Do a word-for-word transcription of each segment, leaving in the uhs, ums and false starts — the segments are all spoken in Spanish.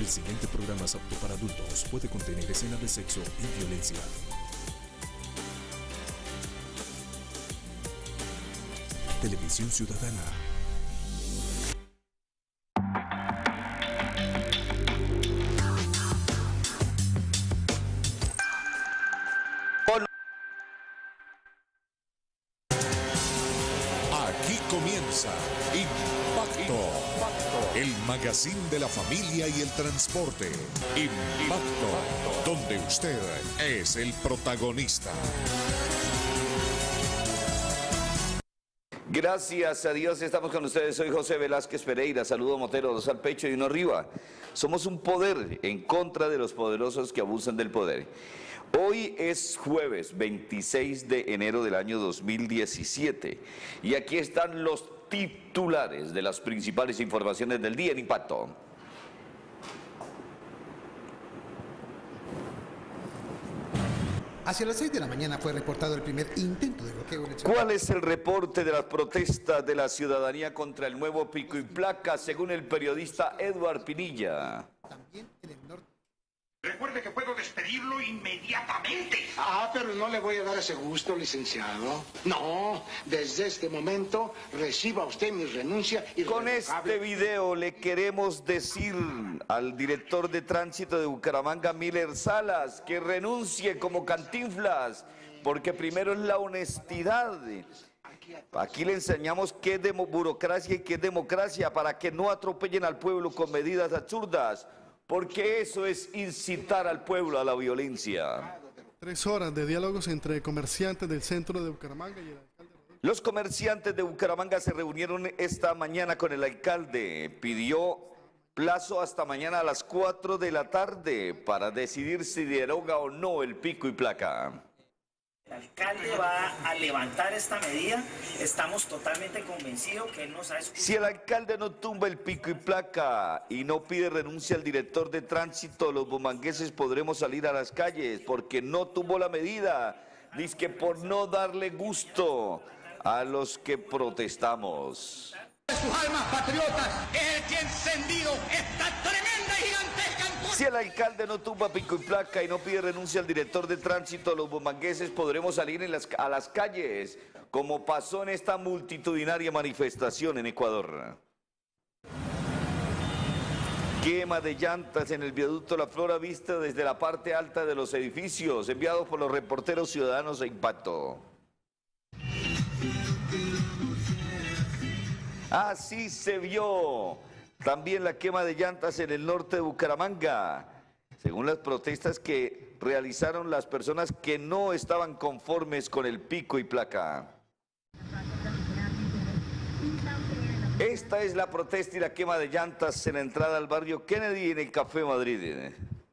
El siguiente programa es apto para adultos. Puede contener escenas de sexo y violencia. Televisión Ciudadana. Aquí comienza Impacto, el magazine de la familia y el transporte. Impacto, donde usted es el protagonista. Gracias a Dios estamos con ustedes. Soy José Velázquez Pereira. Saludo Motero, dos al pecho y uno arriba. Somos un poder en contra de los poderosos que abusan del poder. Hoy es jueves veintiséis de enero del año dos mil diecisiete y aquí están los titulares de las principales informaciones del día en Impacto. Hacia las seis de la mañana fue reportado el primer intento de bloqueo en el... ¿Cuál es el reporte de las protestas de la ciudadanía contra el nuevo pico y placa, según el periodista Edward Pinilla? También en el norte. Recuerde que puedo despedirlo inmediatamente. Ah, pero no le voy a dar ese gusto, licenciado. No, desde este momento reciba usted mi renuncia y... Con este video le queremos decir al director de tránsito de Bucaramanga, Miller Salas, que renuncie como Cantinflas, porque primero es la honestidad. Aquí le enseñamos qué es burocracia y qué es democracia, para que no atropellen al pueblo con medidas absurdas, porque eso es incitar al pueblo a la violencia. Tres horas de diálogos entre comerciantes del centro de Bucaramanga y el alcalde. Los comerciantes de Bucaramanga se reunieron esta mañana con el alcalde. Pidió plazo hasta mañana a las cuatro de la tarde para decidir si deroga o no el pico y placa. El alcalde va a levantar esta medida, estamos totalmente convencidos que él nos ha escuchado. Si el alcalde no tumba el pico y placa y no pide renuncia al director de tránsito, los bumangueses podremos salir a las calles porque no tumbó la medida, dice que por no darle gusto a los que protestamos. Sus almas patriotas es el que encendido esta tremenda y gigantesca. Si el alcalde no tumba pico y placa y no pide renuncia al director de tránsito, los bumangueses podremos salir en las, a las calles, como pasó en esta multitudinaria manifestación en Ecuador. Quema de llantas en el viaducto La Flora vista desde la parte alta de los edificios, enviados por los reporteros ciudadanos de Impacto. Así se vio también la quema de llantas en el norte de Bucaramanga, según las protestas que realizaron las personas que no estaban conformes con el pico y placa. Esta es la protesta y la quema de llantas en la entrada al barrio Kennedy en el Café Madrid.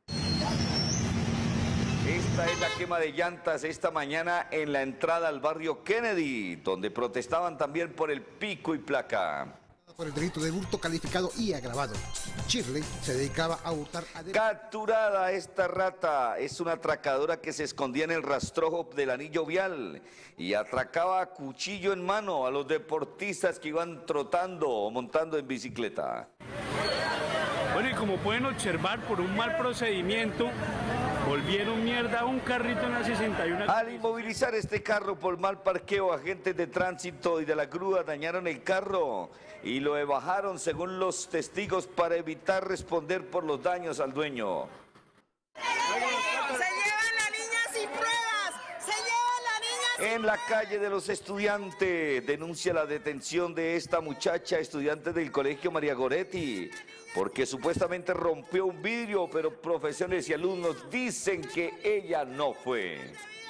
Esta es la quema de llantas esta mañana en la entrada al barrio Kennedy, donde protestaban también por el pico y placa. Por el delito de hurto calificado y agravado. Shirley se dedicaba a hurtar... A... Capturada esta rata, es una atracadora que se escondía en el rastrojo del anillo vial y atracaba a cuchillo en mano a los deportistas que iban trotando o montando en bicicleta. Bueno, y como pueden observar, por un mal procedimiento, volvieron mierda a un carrito en la sesenta y uno. Al inmovilizar este carro por mal parqueo, agentes de tránsito y de la grúa dañaron el carro y lo bajaron según los testigos para evitar responder por los daños al dueño. Se llevan la niña sin pruebas, se llevan la niña sin... En la calle de los estudiantes denuncia la detención de esta muchacha estudiante del colegio María Goretti, porque supuestamente rompió un vidrio, pero profesores y alumnos dicen que ella no fue.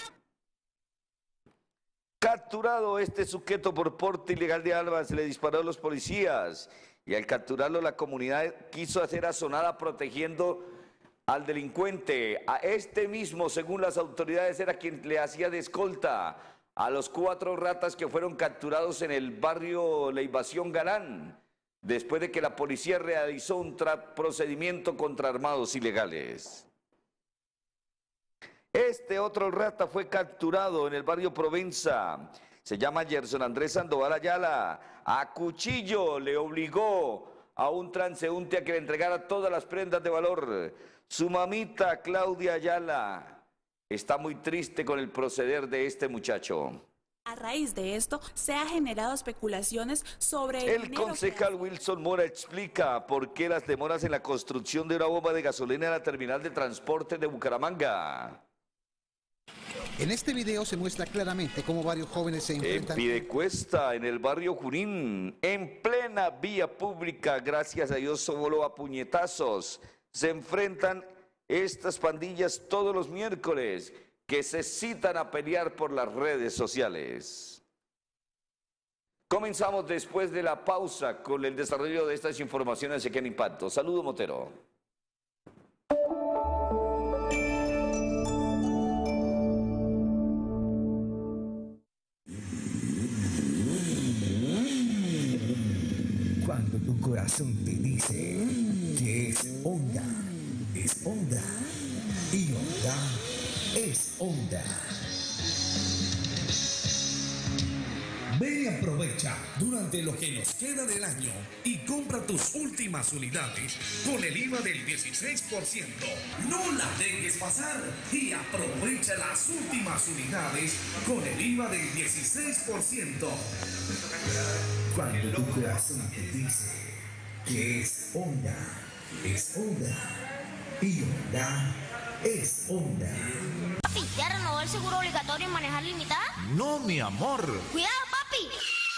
Capturado este sujeto por porte ilegal de armas, se le disparó a los policías y al capturarlo la comunidad quiso hacer asonada protegiendo al delincuente. A este mismo, según las autoridades, era quien le hacía de escolta a los cuatro ratas que fueron capturados en el barrio La Invasión Galán, después de que la policía realizó un procedimiento contra armados ilegales. Este otro rata fue capturado en el barrio Provenza. Se llama Gerson Andrés Sandoval Ayala. A cuchillo le obligó a un transeúnte a que le entregara todas las prendas de valor. Su mamita, Claudia Ayala, está muy triste con el proceder de este muchacho. A raíz de esto, se han generado especulaciones sobre el, el concejal Wilson Mora explica por qué las demoras en la construcción de una bomba de gasolina en la terminal de transporte de Bucaramanga. En este video se muestra claramente cómo varios jóvenes se enfrentan... En Piedecuesta, en el barrio Junín, en plena vía pública, gracias a Dios solo a puñetazos, se enfrentan estas pandillas todos los miércoles, que se citan a pelear por las redes sociales. Comenzamos después de la pausa con el desarrollo de estas informaciones aquí en Impacto. Saludo, Motero. Cuando tu corazón te dice que es Honda, es Honda y Honda es Honda. Ven y aprovecha durante lo que nos queda del año y compra tus últimas unidades con el I V A del dieciséis por ciento. No la dejes pasar y aprovecha las últimas unidades con el I V A del dieciséis por ciento. Cuando tu corazón te dice que es Honda, es Honda y Honda es Honda. Papi, ¿ya renovó el seguro obligatorio en manejar limitada? No, mi amor. ¡Cuidado, papi!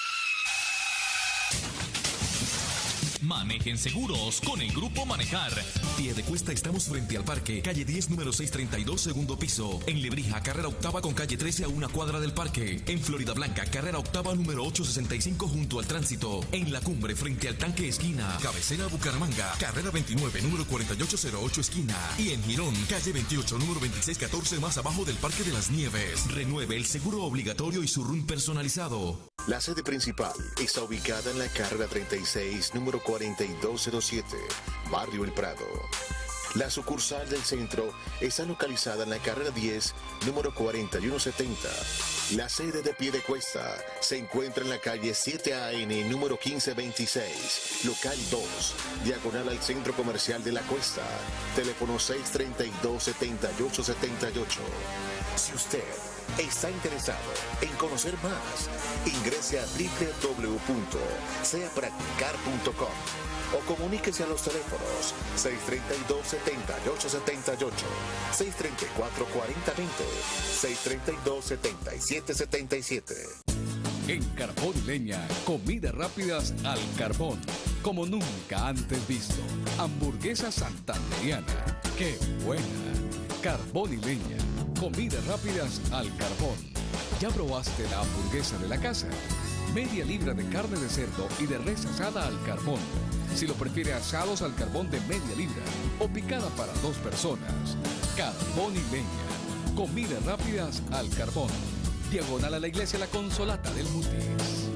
Manejen seguros con el Grupo Manejar. Piedecuesta, estamos frente al parque, calle diez, número seiscientos treinta y dos, segundo piso. En Lebrija, carrera octava con calle trece a una cuadra del parque. En Florida Blanca, carrera octava, número ochocientos sesenta y cinco junto al tránsito. En La Cumbre, frente al tanque esquina. Cabecera Bucaramanga, carrera veintinueve, número cuarenta y ocho cero ocho esquina. Y en Girón, calle veintiocho, número veintiséis catorce más abajo del Parque de las Nieves. Renueve el seguro obligatorio y su R U N personalizado. La sede principal está ubicada en la carrera treinta y seis, número cuarenta y dos cero siete, Barrio El Prado. La sucursal del centro está localizada en la carrera diez, número cuarenta y uno setenta. La sede de Piedecuesta se encuentra en la calle siete A N, número quince veintiséis, local dos, diagonal al Centro Comercial de la Cuesta. Teléfono seis treinta y dos, setenta y ocho setenta y ocho. Si usted está interesado en conocer más, ingrese a doble u doble u doble u punto sea practicar punto com o comuníquese a los teléfonos seis treinta y dos, setenta y ocho setenta y ocho, seis treinta y cuatro, cuarenta veinte, seis treinta y dos, setenta y siete setenta y siete. En Carbón y Leña, comidas rápidas al carbón, como nunca antes visto. Hamburguesa santanderiana, ¡qué buena! Carbón y Leña, comidas rápidas al carbón. ¿Ya probaste la hamburguesa de la casa? Media libra de carne de cerdo y de res asada al carbón. Si lo prefiere, asados al carbón de media libra o picada para dos personas. Carbón y Leña, comidas rápidas al carbón. Diagonal a la iglesia La Consolata del Mutis.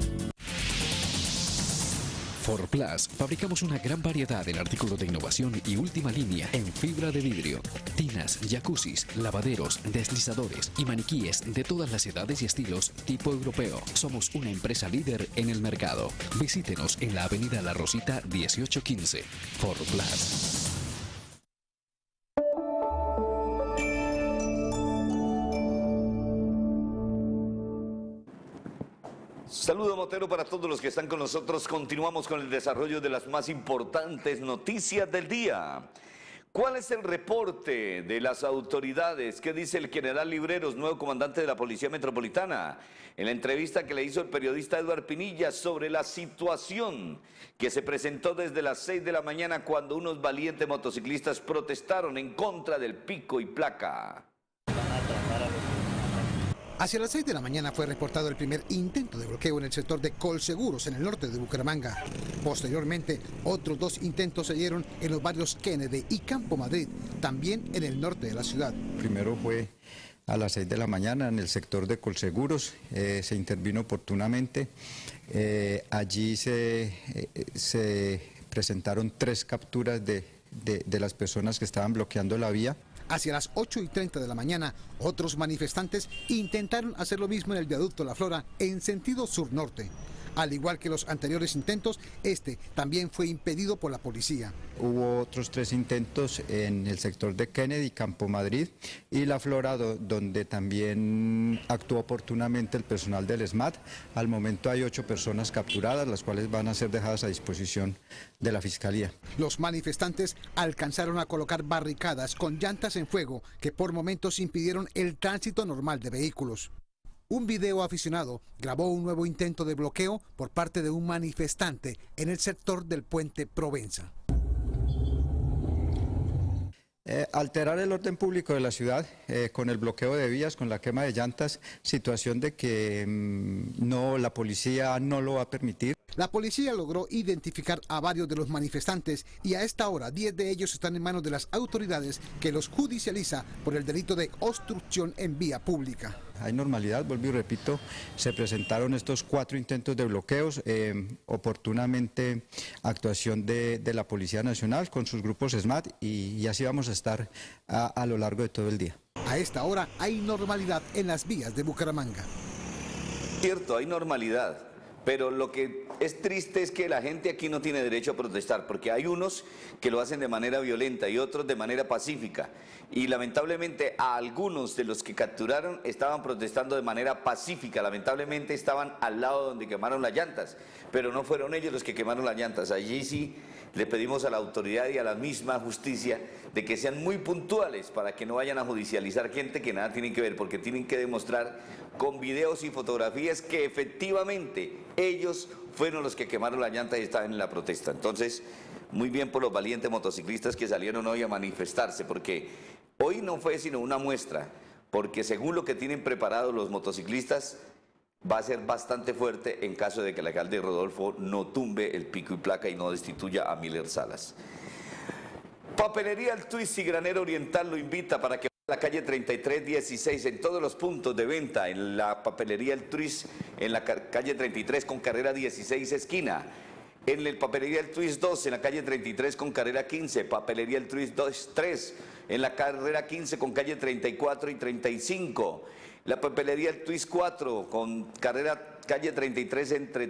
Forplas, fabricamos una gran variedad en artículos de innovación y última línea en fibra de vidrio, tinas, jacuzzis, lavaderos, deslizadores y maniquíes de todas las edades y estilos tipo europeo. Somos una empresa líder en el mercado. Visítenos en la avenida La Rosita dieciocho quince. Forplas. Saludo, Motero, para todos los que están con nosotros. Continuamos con el desarrollo de las más importantes noticias del día. ¿Cuál es el reporte de las autoridades? ¿Qué dice el general Libreros, nuevo comandante de la Policía Metropolitana? En la entrevista que le hizo el periodista Eduard Pinilla sobre la situación que se presentó desde las seis de la mañana cuando unos valientes motociclistas protestaron en contra del pico y placa. Hacia las seis de la mañana fue reportado el primer intento de bloqueo en el sector de Colseguros, en el norte de Bucaramanga. Posteriormente, otros dos intentos se dieron en los barrios Kennedy y Campo Madrid, también en el norte de la ciudad. Primero fue a las seis de la mañana en el sector de Colseguros, eh, se intervino oportunamente. Eh, allí se, eh, se presentaron tres capturas de, de, de las personas que estaban bloqueando la vía. Hacia las ocho y treinta de la mañana, otros manifestantes intentaron hacer lo mismo en el viaducto La Flora en sentido sur-norte. Al igual que los anteriores intentos, este también fue impedido por la policía. Hubo otros tres intentos en el sector de Kennedy, Campo Madrid y La Flora, do, donde también actuó oportunamente el personal del SMAT. Al momento hay ocho personas capturadas, las cuales van a ser dejadas a disposición de la Fiscalía. Los manifestantes alcanzaron a colocar barricadas con llantas en fuego que por momentos impidieron el tránsito normal de vehículos. Un video aficionado grabó un nuevo intento de bloqueo por parte de un manifestante en el sector del puente Provenza. Eh, alterar el orden público de la ciudad eh, con el bloqueo de vías, con la quema de llantas, situación de que mmm, no, la policía no lo va a permitir. La policía logró identificar a varios de los manifestantes y a esta hora diez de ellos están en manos de las autoridades, que los judicializa por el delito de obstrucción en vía pública. Hay normalidad, vuelvo y repito, se presentaron estos cuatro intentos de bloqueos, eh, oportunamente actuación de, de la Policía Nacional con sus grupos SMAT y, y así vamos a estar a, a lo largo de todo el día. A esta hora hay normalidad en las vías de Bucaramanga. Cierto, hay normalidad. Pero lo que es triste es que la gente aquí no tiene derecho a protestar, porque hay unos que lo hacen de manera violenta y otros de manera pacífica. Y lamentablemente a algunos de los que capturaron estaban protestando de manera pacífica, lamentablemente estaban al lado donde quemaron las llantas, pero no fueron ellos los que quemaron las llantas. Allí sí le pedimos a la autoridad y a la misma justicia de que sean muy puntuales para que no vayan a judicializar gente que nada tienen que ver, porque tienen que demostrar con videos y fotografías que efectivamente ellos fueron los que quemaron la llanta y estaban en la protesta. Entonces, muy bien por los valientes motociclistas que salieron hoy a manifestarse, porque hoy no fue sino una muestra, porque según lo que tienen preparados los motociclistas, va a ser bastante fuerte en caso de que el alcalde Rodolfo no tumbe el pico y placa y no destituya a Miller Salas. Papelería El Twist y Granero Oriental lo invita para que la calle treinta y tres dieciséis en todos los puntos de venta, en la papelería El Twist, en la calle treinta y tres con carrera dieciséis esquina, en el papelería El Twist dos en la calle treinta y tres con carrera quince, papelería El Twist dos, tres en la carrera quince con calle treinta y cuatro y treinta y cinco, la papelería El Twist cuatro con carrera calle treinta y tres entre,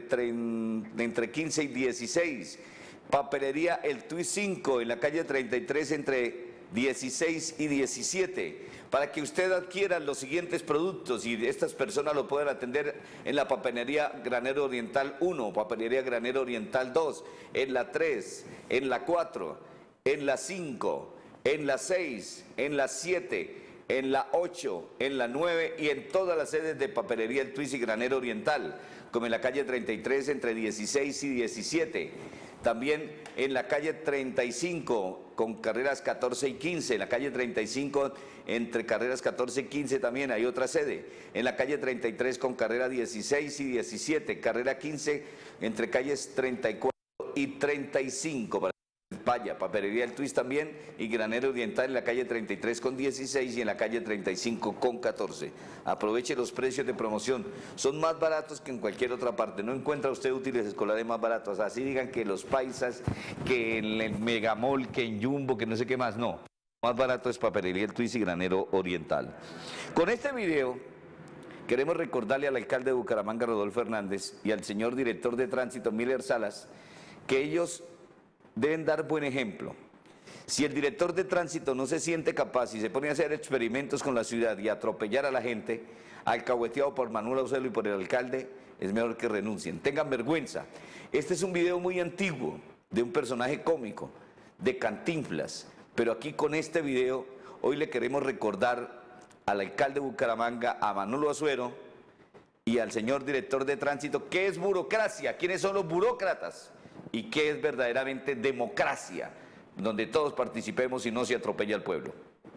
entre quince y dieciséis, papelería El Twist cinco en la calle treinta y tres entre dieciséis y diecisiete, para que usted adquiera los siguientes productos y estas personas lo puedan atender en la papelería Granero Oriental uno, papelería Granero Oriental dos, en la tres, en la cuatro, en la cinco, en la seis, en la siete, en la ocho, en la nueve y en todas las sedes de papelería El Twist y Granero Oriental, como en la calle treinta y tres entre dieciséis y diecisiete. También en la calle treinta y cinco con carreras catorce y quince, en la calle treinta y cinco entre carreras catorce y quince también hay otra sede, en la calle treinta y tres con carrera dieciséis y diecisiete, carrera quince entre calles treinta y cuatro y treinta y cinco. Vaya, papelería El Twist también y Granero Oriental en la calle treinta y tres con dieciséis y en la calle treinta y cinco con catorce. Aproveche los precios de promoción, son más baratos que en cualquier otra parte. No encuentra usted útiles escolares más baratos, así digan que los paisas, que en el Megamall, que en Jumbo, que no sé qué más, no. Más barato es papelería El Twist y Granero Oriental. Con este video queremos recordarle al alcalde de Bucaramanga, Rodolfo Hernández, y al señor director de tránsito, Miller Salas, que ellos deben dar buen ejemplo. Si el director de tránsito no se siente capaz y se pone a hacer experimentos con la ciudad y a atropellar a la gente, alcahueteado por Manuel Aucelo y por el alcalde, es mejor que renuncien. Tengan vergüenza. Este es un video muy antiguo de un personaje cómico, de Cantinflas, pero aquí con este video hoy le queremos recordar al alcalde de Bucaramanga, a Manuel Aucelo y al señor director de tránsito, ¿qué es burocracia? ¿Quiénes son los burócratas? Y qué es verdaderamente democracia, donde todos participemos y no se atropella al pueblo.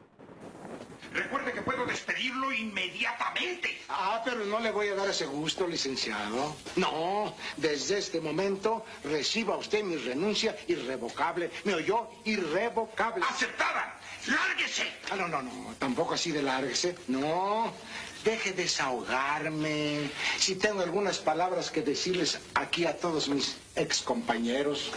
Recuerde que puedo despedirlo inmediatamente. Ah, pero no le voy a dar ese gusto, licenciado. No, desde este momento reciba usted mi renuncia irrevocable. ¿Me oyó? Irrevocable. ¡Aceptada! ¡Lárguese! Ah, no, no, no, tampoco así de lárguese. No, deje desahogarme. Si tengo algunas palabras que decirles aquí a todos mis ex compañeros.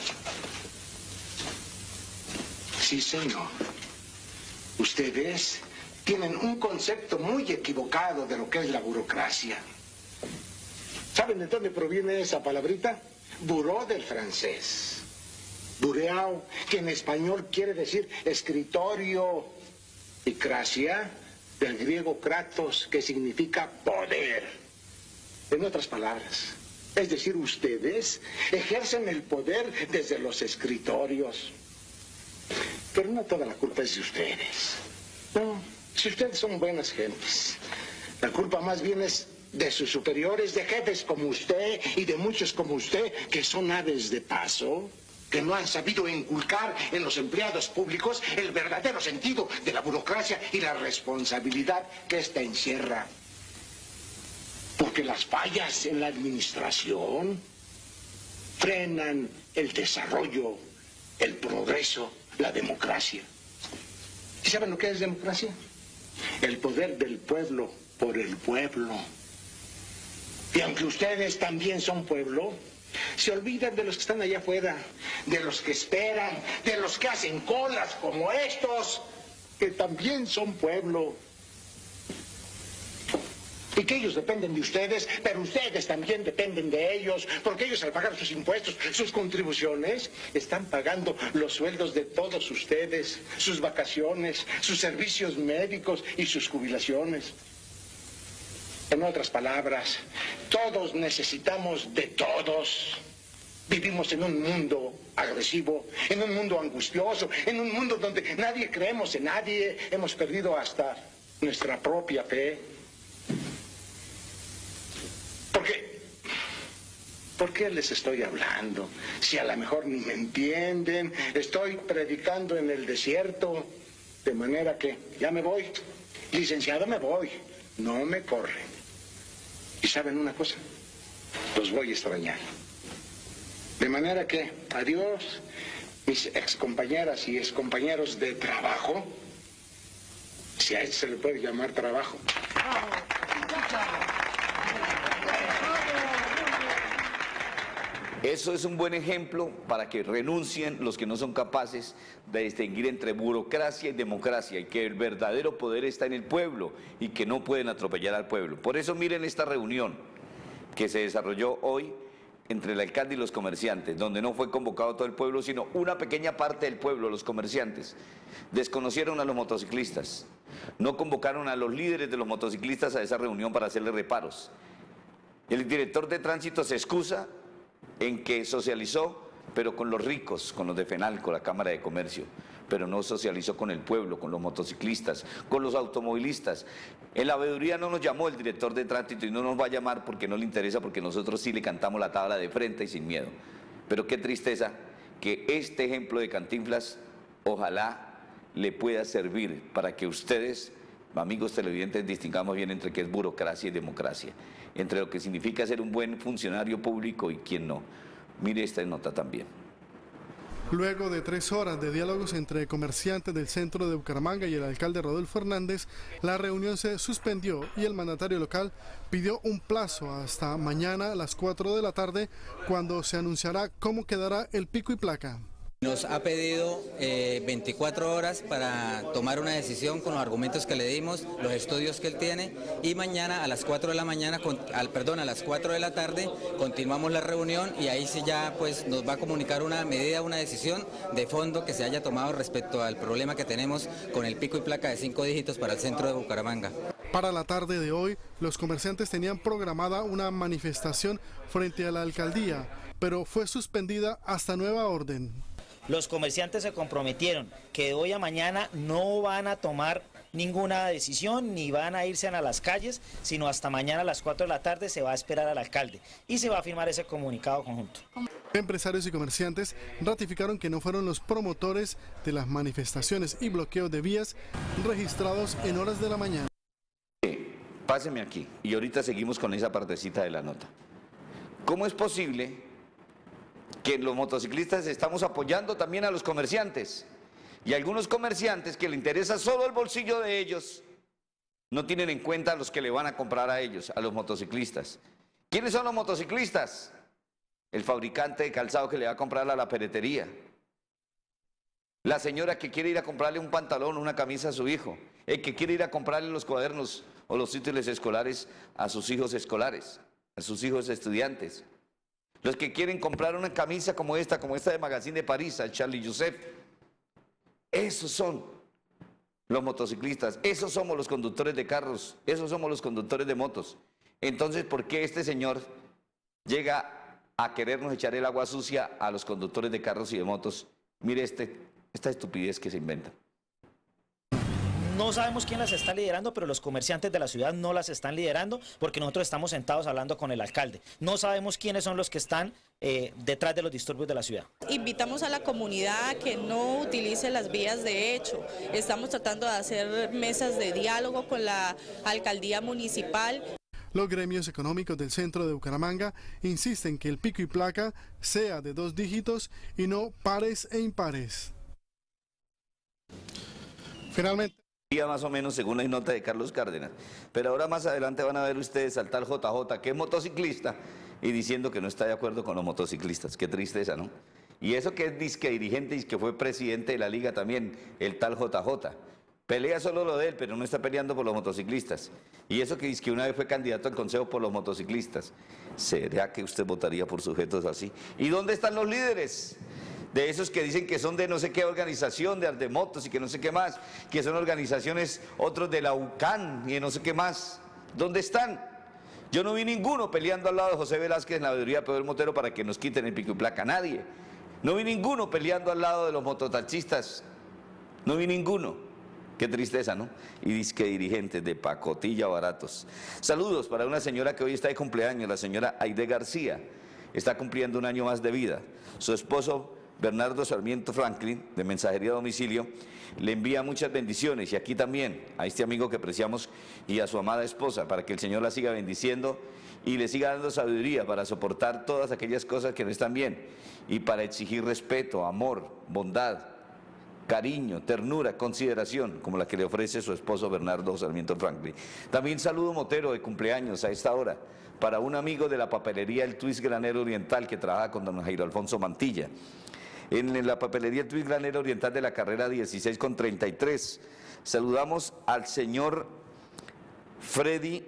Sí, señor. Ustedes tienen un concepto muy equivocado de lo que es la burocracia. ¿Saben de dónde proviene esa palabrita? Buró del francés. Bureau, que en español quiere decir escritorio. Y cracia, del griego kratos, que significa poder. En otras palabras, es decir, ustedes ejercen el poder desde los escritorios. Pero no toda la culpa es de ustedes. No, si ustedes son buenas gentes, la culpa más bien es de sus superiores, de jefes como usted y de muchos como usted, que son aves de paso, que no han sabido inculcar en los empleados públicos el verdadero sentido de la burocracia y la responsabilidad que ésta encierra. Porque las fallas en la administración frenan el desarrollo, el progreso, la democracia. ¿Y saben lo que es democracia? El poder del pueblo por el pueblo. Y aunque ustedes también son pueblo, se olvidan de los que están allá afuera, de los que esperan, de los que hacen colas como estos, que también son pueblo. Y que ellos dependen de ustedes, pero ustedes también dependen de ellos, porque ellos al pagar sus impuestos, sus contribuciones, están pagando los sueldos de todos ustedes, sus vacaciones, sus servicios médicos y sus jubilaciones. En otras palabras, todos necesitamos de todos. Vivimos en un mundo agresivo, en un mundo angustioso, en un mundo donde nadie creemos en nadie, hemos perdido hasta nuestra propia fe. ¿Por qué? ¿Por qué les estoy hablando? Si a lo mejor ni me entienden, estoy predicando en el desierto, de manera que ya me voy. Licenciado, me voy, no me corren. ¿Y saben una cosa? Los voy a extrañar. De manera que, adiós, mis excompañeras y excompañeros de trabajo, si a esto se le puede llamar trabajo. Eso es un buen ejemplo para que renuncien los que no son capaces de distinguir entre burocracia y democracia, y que el verdadero poder está en el pueblo y que no pueden atropellar al pueblo. Por eso miren esta reunión que se desarrolló hoy entre el alcalde y los comerciantes, donde no fue convocado todo el pueblo, sino una pequeña parte del pueblo, los comerciantes. Desconocieron a los motociclistas, no convocaron a los líderes de los motociclistas a esa reunión para hacerle reparos. El director de tránsito se excusa en que socializó, pero con los ricos, con los de FENALCO, la Cámara de Comercio, pero no socializó con el pueblo, con los motociclistas, con los automovilistas. En la veeduría no nos llamó el director de tránsito y no nos va a llamar porque no le interesa, porque nosotros sí le cantamos la tabla de frente y sin miedo. Pero qué tristeza que este ejemplo de Cantinflas ojalá le pueda servir para que ustedes, amigos televidentes, distingamos bien entre qué es burocracia y democracia, entre lo que significa ser un buen funcionario público y quién no. Mire esta nota también. Luego de tres horas de diálogos entre comerciantes del centro de Bucaramanga y el alcalde Rodolfo Hernández, la reunión se suspendió y el mandatario local pidió un plazo hasta mañana a las cuatro de la tarde, cuando se anunciará cómo quedará el pico y placa. Nos ha pedido eh, veinticuatro horas para tomar una decisión con los argumentos que le dimos, los estudios que él tiene, y mañana a las cuatro de la mañana, con, al, perdón, a las cuatro de la tarde continuamos la reunión y ahí sí ya pues nos va a comunicar una medida, una decisión de fondo que se haya tomado respecto al problema que tenemos con el pico y placa de cinco dígitos para el centro de Bucaramanga. Para la tarde de hoy, los comerciantes tenían programada una manifestación frente a la alcaldía, pero fue suspendida hasta nueva orden. Los comerciantes se comprometieron que de hoy a mañana no van a tomar ninguna decisión ni van a irse a las calles, sino hasta mañana a las cuatro de la tarde se va a esperar al alcalde y se va a firmar ese comunicado conjunto. Empresarios y comerciantes ratificaron que no fueron los promotores de las manifestaciones y bloqueos de vías registrados en horas de la mañana. Páseme aquí y ahorita seguimos con esa partecita de la nota. ¿Cómo es posible que los motociclistas estamos apoyando también a los comerciantes? Y algunos comerciantes que le interesa solo el bolsillo de ellos no tienen en cuenta a los que le van a comprar a ellos, a los motociclistas. ¿Quiénes son los motociclistas? El fabricante de calzado que le va a comprar a la ferretería, la señora que quiere ir a comprarle un pantalón o una camisa a su hijo, el que quiere ir a comprarle los cuadernos o los útiles escolares a sus hijos escolares. a sus hijos estudiantes. Los que quieren comprar una camisa como esta, como esta de Magazine de París, a Charlie Joseph. Esos son los motociclistas, esos somos los conductores de carros, esos somos los conductores de motos. Entonces, ¿por qué este señor llega a querernos echar el agua sucia a los conductores de carros y de motos? Mire este, esta estupidez que se inventa. No sabemos quién las está liderando, pero los comerciantes de la ciudad no las están liderando porque nosotros estamos sentados hablando con el alcalde. No sabemos quiénes son los que están eh, detrás de los disturbios de la ciudad. Invitamos a la comunidad a que no utilice las vías de hecho. Estamos tratando de hacer mesas de diálogo con la alcaldía municipal. Los gremios económicos del centro de Bucaramanga insisten que el pico y placa sea de dos dígitos y no pares e impares. Finalmente. Más o menos según la nota de Carlos Cárdenas. Pero ahora más adelante van a ver ustedes al tal J J, que es motociclista, y diciendo que no está de acuerdo con los motociclistas. Qué tristeza, ¿no? Y eso que es disque dirigente y que fue presidente de la liga también, el tal J J. Pelea solo lo de él, pero no está peleando por los motociclistas. Y eso que dice que una vez fue candidato al consejo por los motociclistas. ¿Será que usted votaría por sujetos así? ¿Y dónde están los líderes? De esos que dicen que son de no sé qué organización, de Ardemotos y que no sé qué más, que son organizaciones, otros de la U C A N y de no sé qué más. ¿Dónde están? Yo no vi ninguno peleando al lado de José Velázquez en la veeduría Pedro Motero para que nos quiten el pico y placa, nadie. No vi ninguno peleando al lado de los mototaxistas, no vi ninguno. Qué tristeza, ¿no? Y dice que dirigentes de pacotilla baratos. Saludos para una señora que hoy está de cumpleaños, la señora Aide García. Está cumpliendo un año más de vida. Su esposo Bernardo Sarmiento Franklin, de Mensajería a Domicilio, le envía muchas bendiciones, y aquí también a este amigo que apreciamos y a su amada esposa, para que el Señor la siga bendiciendo y le siga dando sabiduría para soportar todas aquellas cosas que no están bien, y para exigir respeto, amor, bondad, cariño, ternura, consideración, como la que le ofrece su esposo Bernardo Sarmiento Franklin. También saludo motero de cumpleaños a esta hora, para un amigo de la papelería El Twist Granero Oriental, que trabaja con don Jairo Alfonso Mantilla. En la papelería El Twist Granero Oriental de la carrera dieciséis con treinta y tres. Saludamos al señor Freddy,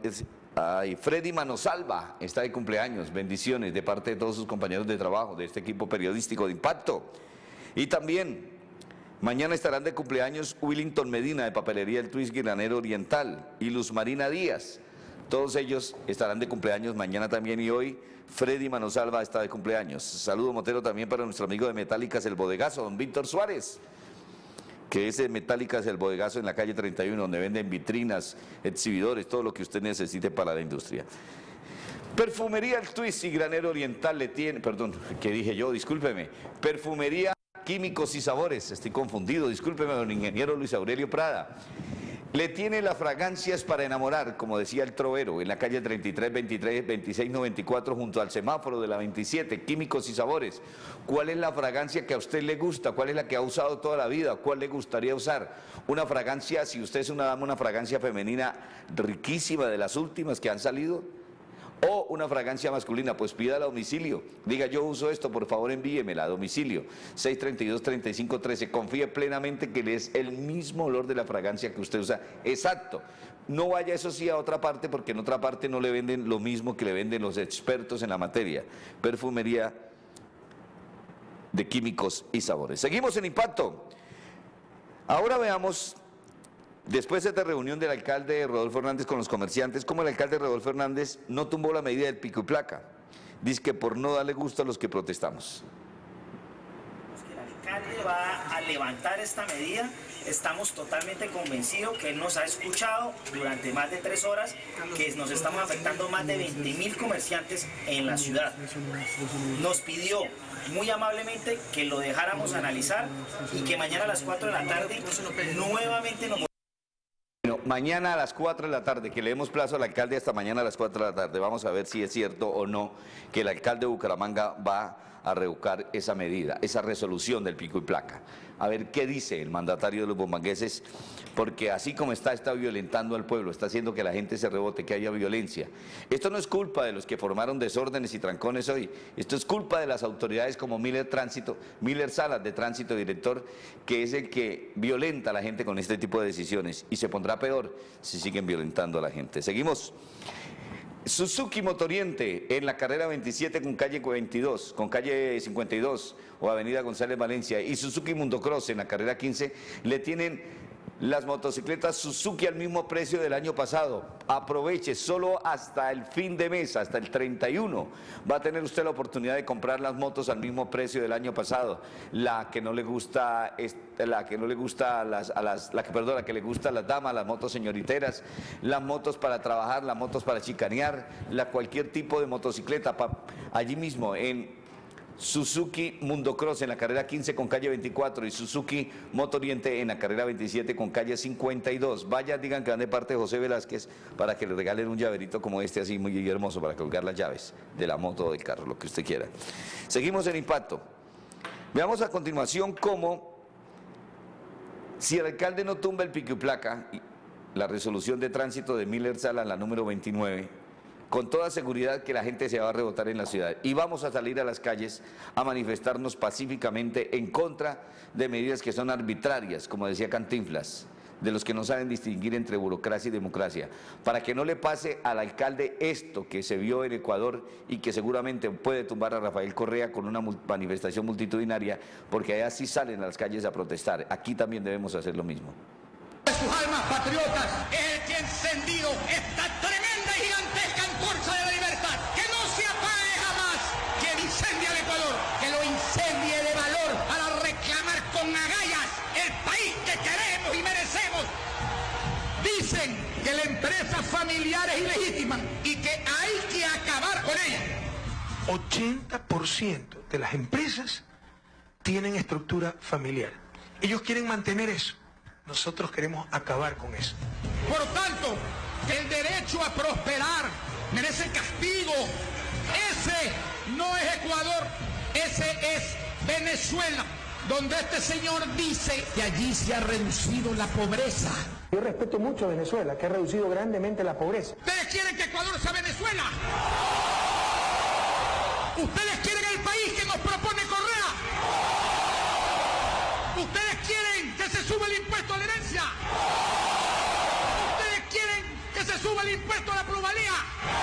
ay, Freddy Manosalva, está de cumpleaños, bendiciones de parte de todos sus compañeros de trabajo, de este equipo periodístico de Impacto. Y también mañana estarán de cumpleaños Willington Medina, de papelería El Twist Granero Oriental, y Luz Marina Díaz. Todos ellos estarán de cumpleaños mañana también, y hoy Freddy Manosalva está de cumpleaños. Saludo motero también para nuestro amigo de Metálicas El Bodegazo, don Víctor Suárez, que es de Metálicas El Bodegazo en la calle treinta y uno, donde venden vitrinas, exhibidores, todo lo que usted necesite para la industria. Perfumería El Twist y Granero Oriental le tiene, perdón, ¿qué dije yo? Discúlpeme. Perfumería Químicos y Sabores, estoy confundido, discúlpeme, don ingeniero Luis Aurelio Prada. Le tiene las fragancias para enamorar, como decía el trovero, en la calle treinta y tres, veintitrés, veintiséis, noventa y cuatro, junto al semáforo de la veintisiete, Químicos y Sabores. ¿Cuál es la fragancia que a usted le gusta? ¿Cuál es la que ha usado toda la vida? ¿Cuál le gustaría usar? Una fragancia, si usted es una dama, una fragancia femenina riquísima, de las últimas que han salido. O una fragancia masculina, pues pídala a domicilio. Diga, yo uso esto, por favor envíemela a domicilio. seis treinta y dos, treinta y cinco trece. Confíe plenamente que le es el mismo olor de la fragancia que usted usa. Exacto. No vaya, eso sí, a otra parte, porque en otra parte no le venden lo mismo que le venden los expertos en la materia. Perfumería de Químicos y Sabores. Seguimos en Impacto. Ahora veamos, después de esta reunión del alcalde Rodolfo Hernández con los comerciantes, como el alcalde Rodolfo Hernández no tumbó la medida del pico y placa. Dice que por no darle gusto a los que protestamos. El alcalde va a levantar esta medida, estamos totalmente convencidos que él nos ha escuchado durante más de tres horas, que nos estamos afectando más de veinte mil comerciantes en la ciudad. Nos pidió muy amablemente que lo dejáramos analizar y que mañana a las cuatro de la tarde nuevamente nos... Bueno, mañana a las cuatro de la tarde, que le demos plazo al alcalde hasta mañana a las cuatro de la tarde, vamos a ver si es cierto o no que el alcalde de Bucaramanga va a revocar esa medida, esa resolución del pico y placa. A ver qué dice el mandatario de los bumangueses, porque así como está, está violentando al pueblo, está haciendo que la gente se rebote, que haya violencia. Esto no es culpa de los que formaron desórdenes y trancones hoy, esto es culpa de las autoridades como Miller Tránsito, Miller Salas de Tránsito, director, que es el que violenta a la gente con este tipo de decisiones, y se pondrá peor si siguen violentando a la gente. Seguimos. Suzuki Motoriente en la carrera veintisiete con calle veintidós, con calle cincuenta y dos o avenida González Valencia, y Suzuki Mundocross en la carrera quince le tienen las motocicletas Suzuki al mismo precio del año pasado. Aproveche, solo hasta el fin de mes, hasta el treinta y uno, va a tener usted la oportunidad de comprar las motos al mismo precio del año pasado. La que no le gusta, la que no le gusta a las, a las, la que perdón, la que le gusta a las damas, las motos señoriteras, las motos para trabajar, las motos para chicanear, la cualquier tipo de motocicleta, pa, allí mismo en Suzuki Mundocross en la carrera quince con calle veinticuatro y Suzuki Motoriente en la carrera veintisiete con calle cincuenta y dos. Vaya, digan que van de parte de José Velázquez para que le regalen un llaverito como este, así muy hermoso, para colgar las llaves de la moto o del carro, lo que usted quiera. Seguimos en Impacto. Veamos a continuación cómo, si el alcalde no tumba el pico y placa, la resolución de tránsito de Miller Sala, la número veintinueve, con toda seguridad que la gente se va a rebotar en la ciudad y vamos a salir a las calles a manifestarnos pacíficamente en contra de medidas que son arbitrarias, como decía Cantinflas, de los que no saben distinguir entre burocracia y democracia, para que no le pase al alcalde esto que se vio en Ecuador y que seguramente puede tumbar a Rafael Correa con una manifestación multitudinaria, porque allá sí salen a las calles a protestar. Aquí también debemos hacer lo mismo. Sus almas patriotas es el que ha encendido esta tremenda y gigantesca antorcha de la libertad, que no se apague jamás, que incendie al Ecuador, que lo incendie de valor para reclamar con agallas el país que queremos y merecemos. Dicen que la empresa familiar es ilegítima y que hay que acabar con ella. ochenta por ciento de las empresas tienen estructura familiar. Ellos quieren mantener eso. Nosotros queremos acabar con eso. Por tanto, el derecho a prosperar merece castigo. Ese no es Ecuador, ese es Venezuela, donde este señor dice que allí se ha reducido la pobreza. Yo respeto mucho a Venezuela, que ha reducido grandemente la pobreza. ¿Ustedes quieren que Ecuador sea Venezuela? ¿Ustedes quieren el país que nos propone Correa? ¿Ustedes quieren que se suba el impuesto a la herencia? ¿Ustedes quieren que se suba el impuesto a la plusvalía?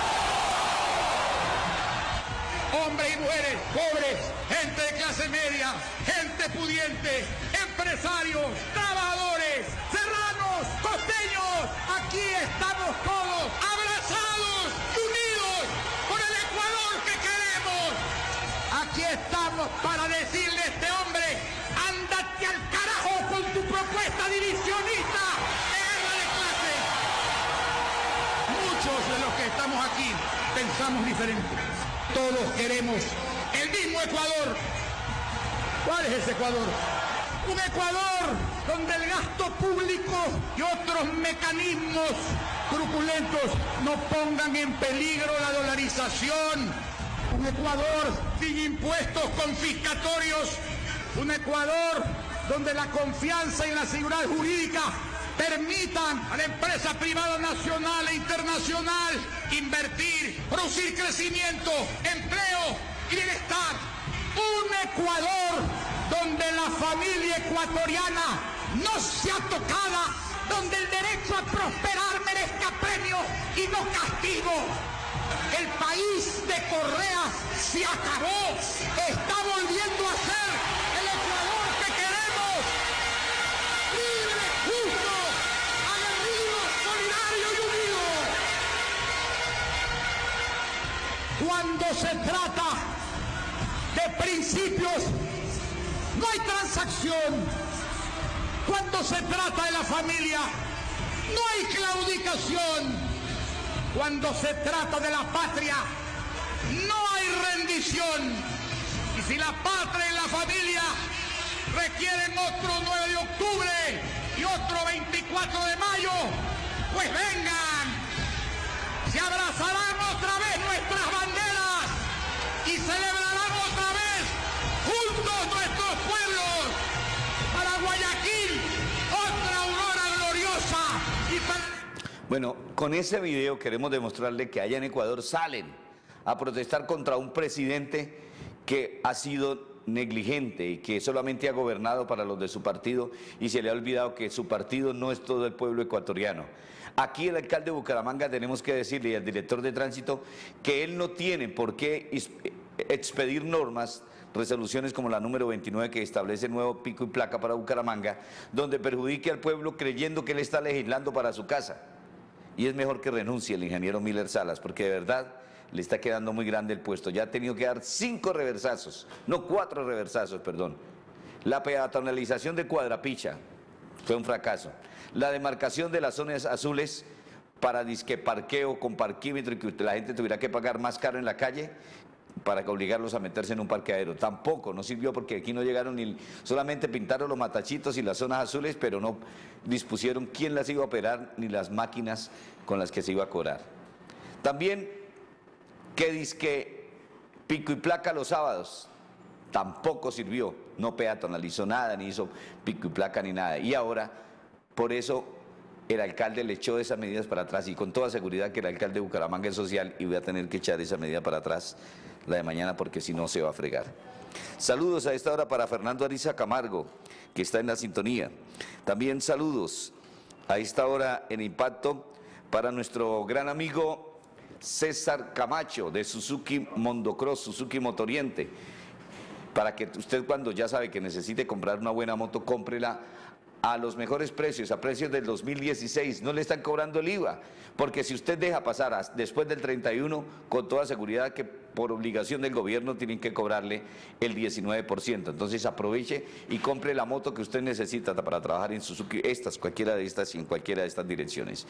Hombres y mujeres, pobres, gente de clase media, gente pudiente, empresarios, trabajadores, serranos, costeños, aquí estamos todos abrazados, unidos por el Ecuador que queremos. Aquí estamos para decirle a este hombre: ándate al carajo con tu propuesta divisionista de guerra de clases. Muchos de los que estamos aquí pensamos diferente. Todos queremos el mismo Ecuador. ¿Cuál es ese Ecuador? Un Ecuador donde el gasto público y otros mecanismos truculentos no pongan en peligro la dolarización. Un Ecuador sin impuestos confiscatorios. Un Ecuador donde la confianza y la seguridad jurídica permitan a la empresa privada nacional e internacional invertir, producir crecimiento, empleo y bienestar. Un Ecuador donde la familia ecuatoriana no sea tocada, donde el derecho a prosperar merezca premio y no castigo. El país de Correa se acabó, está volviendo a ser el Ecuador que queremos, libre, justo, aguerrido, solidario y unido. Cuando se trata de principios, no hay transacción. Cuando se trata de la familia, no hay claudicación. Cuando se trata de la patria, no hay rendición. Y si la patria y la familia requieren otro nueve de octubre y otro veinticuatro de mayo, pues vengan. Se abrazarán otra vez nuestras banderas y celebrarán otra vez juntos nuestros pueblos. Para Guayaquil, otra aurora gloriosa. Y para... Bueno, con ese video queremos demostrarle que allá en Ecuador salen a protestar contra un presidente que ha sido negligente y que solamente ha gobernado para los de su partido y se le ha olvidado que su partido no es todo el pueblo ecuatoriano. Aquí el alcalde de Bucaramanga tenemos que decirle y al director de tránsito que él no tiene por qué expedir normas, resoluciones como la número veintinueve que establece el nuevo pico y placa para Bucaramanga, donde perjudique al pueblo creyendo que él está legislando para su casa. Y es mejor que renuncie el ingeniero Miller Salas, porque de verdad le está quedando muy grande el puesto. Ya ha tenido que dar cinco reversazos, no cuatro reversazos, perdón. La peatonalización de Cuadrapicha fue un fracaso. La demarcación de las zonas azules para disque parqueo con parquímetro y que la gente tuviera que pagar más caro en la calle para obligarlos a meterse en un parqueadero. Tampoco, no sirvió porque aquí no llegaron ni, solamente pintaron los matachitos y las zonas azules, pero no dispusieron quién las iba a operar ni las máquinas con las que se iba a cobrar. También que disque pico y placa los sábados, tampoco sirvió, no peatonalizó nada, ni hizo pico y placa ni nada. Y ahora, por eso, el alcalde le echó esas medidas para atrás y con toda seguridad que el alcalde de Bucaramanga es social y voy a tener que echar esa medida para atrás la de mañana porque si no se va a fregar. Saludos a esta hora para Fernando Ariza Camargo, que está en la sintonía. También saludos a esta hora en Impacto para nuestro gran amigo César Camacho de Suzuki Mondocross, Suzuki Motoriente, para que usted cuando ya sabe que necesite comprar una buena moto, cómprela a los mejores precios, a precios del dos mil dieciséis, no le están cobrando el I V A, porque si usted deja pasar a, después del treinta y uno, con toda seguridad que por obligación del gobierno tienen que cobrarle el diecinueve por ciento, entonces aproveche y compre la moto que usted necesita para trabajar en Suzuki, estas, cualquiera de estas y en cualquiera de estas direcciones.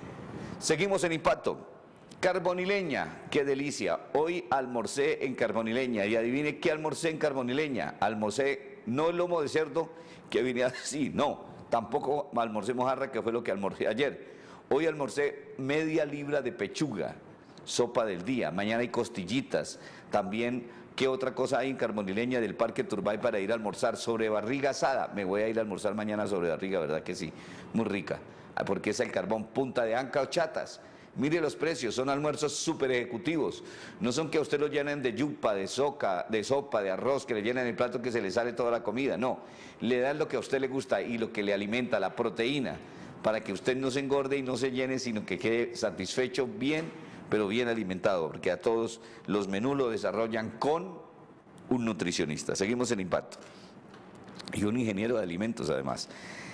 Seguimos en Impacto. Carbonileña, qué delicia. Hoy almorcé en Carbonileña y adivine qué almorcé en Carbonileña. Almorcé no el lomo de cerdo que vine así, no, tampoco almorcé mojarra que fue lo que almorcé ayer. Hoy almorcé media libra de pechuga, sopa del día. Mañana hay costillitas. También, ¿qué otra cosa hay en Carbonileña del Parque Turbay para ir a almorzar? Sobre barriga asada. Me voy a ir a almorzar mañana sobre barriga, ¿verdad que sí? Muy rica, porque es el carbón punta de anca o chatas. Mire los precios, son almuerzos súper ejecutivos. No son que a usted lo llenen de yupa, de soca, de sopa, de arroz, que le llenen el plato que se le sale toda la comida. No, le dan lo que a usted le gusta y lo que le alimenta, la proteína, para que usted no se engorde y no se llene, sino que quede satisfecho, bien, pero bien alimentado, porque a todos los menús lo desarrollan con un nutricionista. Seguimos en Impacto. Y un ingeniero de alimentos, además.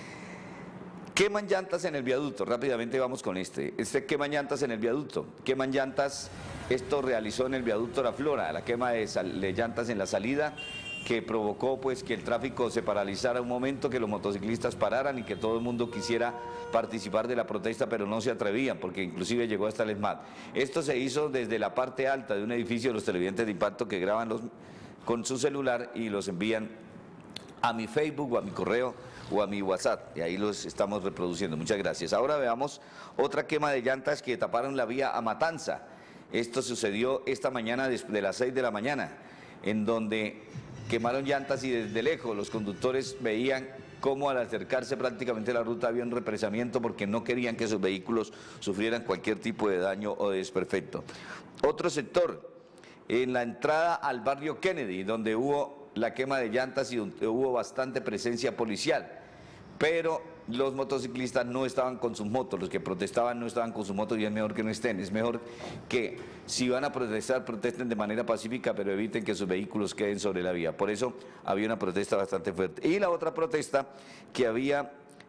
Queman llantas en el viaducto, rápidamente vamos con este. Este queman llantas en el viaducto. Queman llantas, esto realizó en el viaducto La Flora, la quema de, sal, de llantas en la salida, que provocó pues que el tráfico se paralizara un momento, que los motociclistas pararan y que todo el mundo quisiera participar de la protesta, pero no se atrevían, porque inclusive llegó hasta el ESMAD. Esto se hizo desde la parte alta de un edificio de los televidentes de Impacto que graban los, con su celular y los envían a mi Facebook o a mi correo o a mi WhatsApp, y ahí los estamos reproduciendo. Muchas gracias. Ahora veamos otra quema de llantas que taparon la vía a Matanza. Esto sucedió esta mañana desde las seis de la mañana, en donde quemaron llantas y desde lejos los conductores veían cómo al acercarse prácticamente a la ruta había un represamiento porque no querían que sus vehículos sufrieran cualquier tipo de daño o de desperfecto. Otro sector, en la entrada al barrio Kennedy, donde hubo la quema de llantas y hubo bastante presencia policial, pero los motociclistas no estaban con sus motos, los que protestaban no estaban con sus motos y es mejor que no estén, es mejor que si van a protestar, protesten de manera pacífica, pero eviten que sus vehículos queden sobre la vía. Por eso había una protesta bastante fuerte. Y la otra protesta que había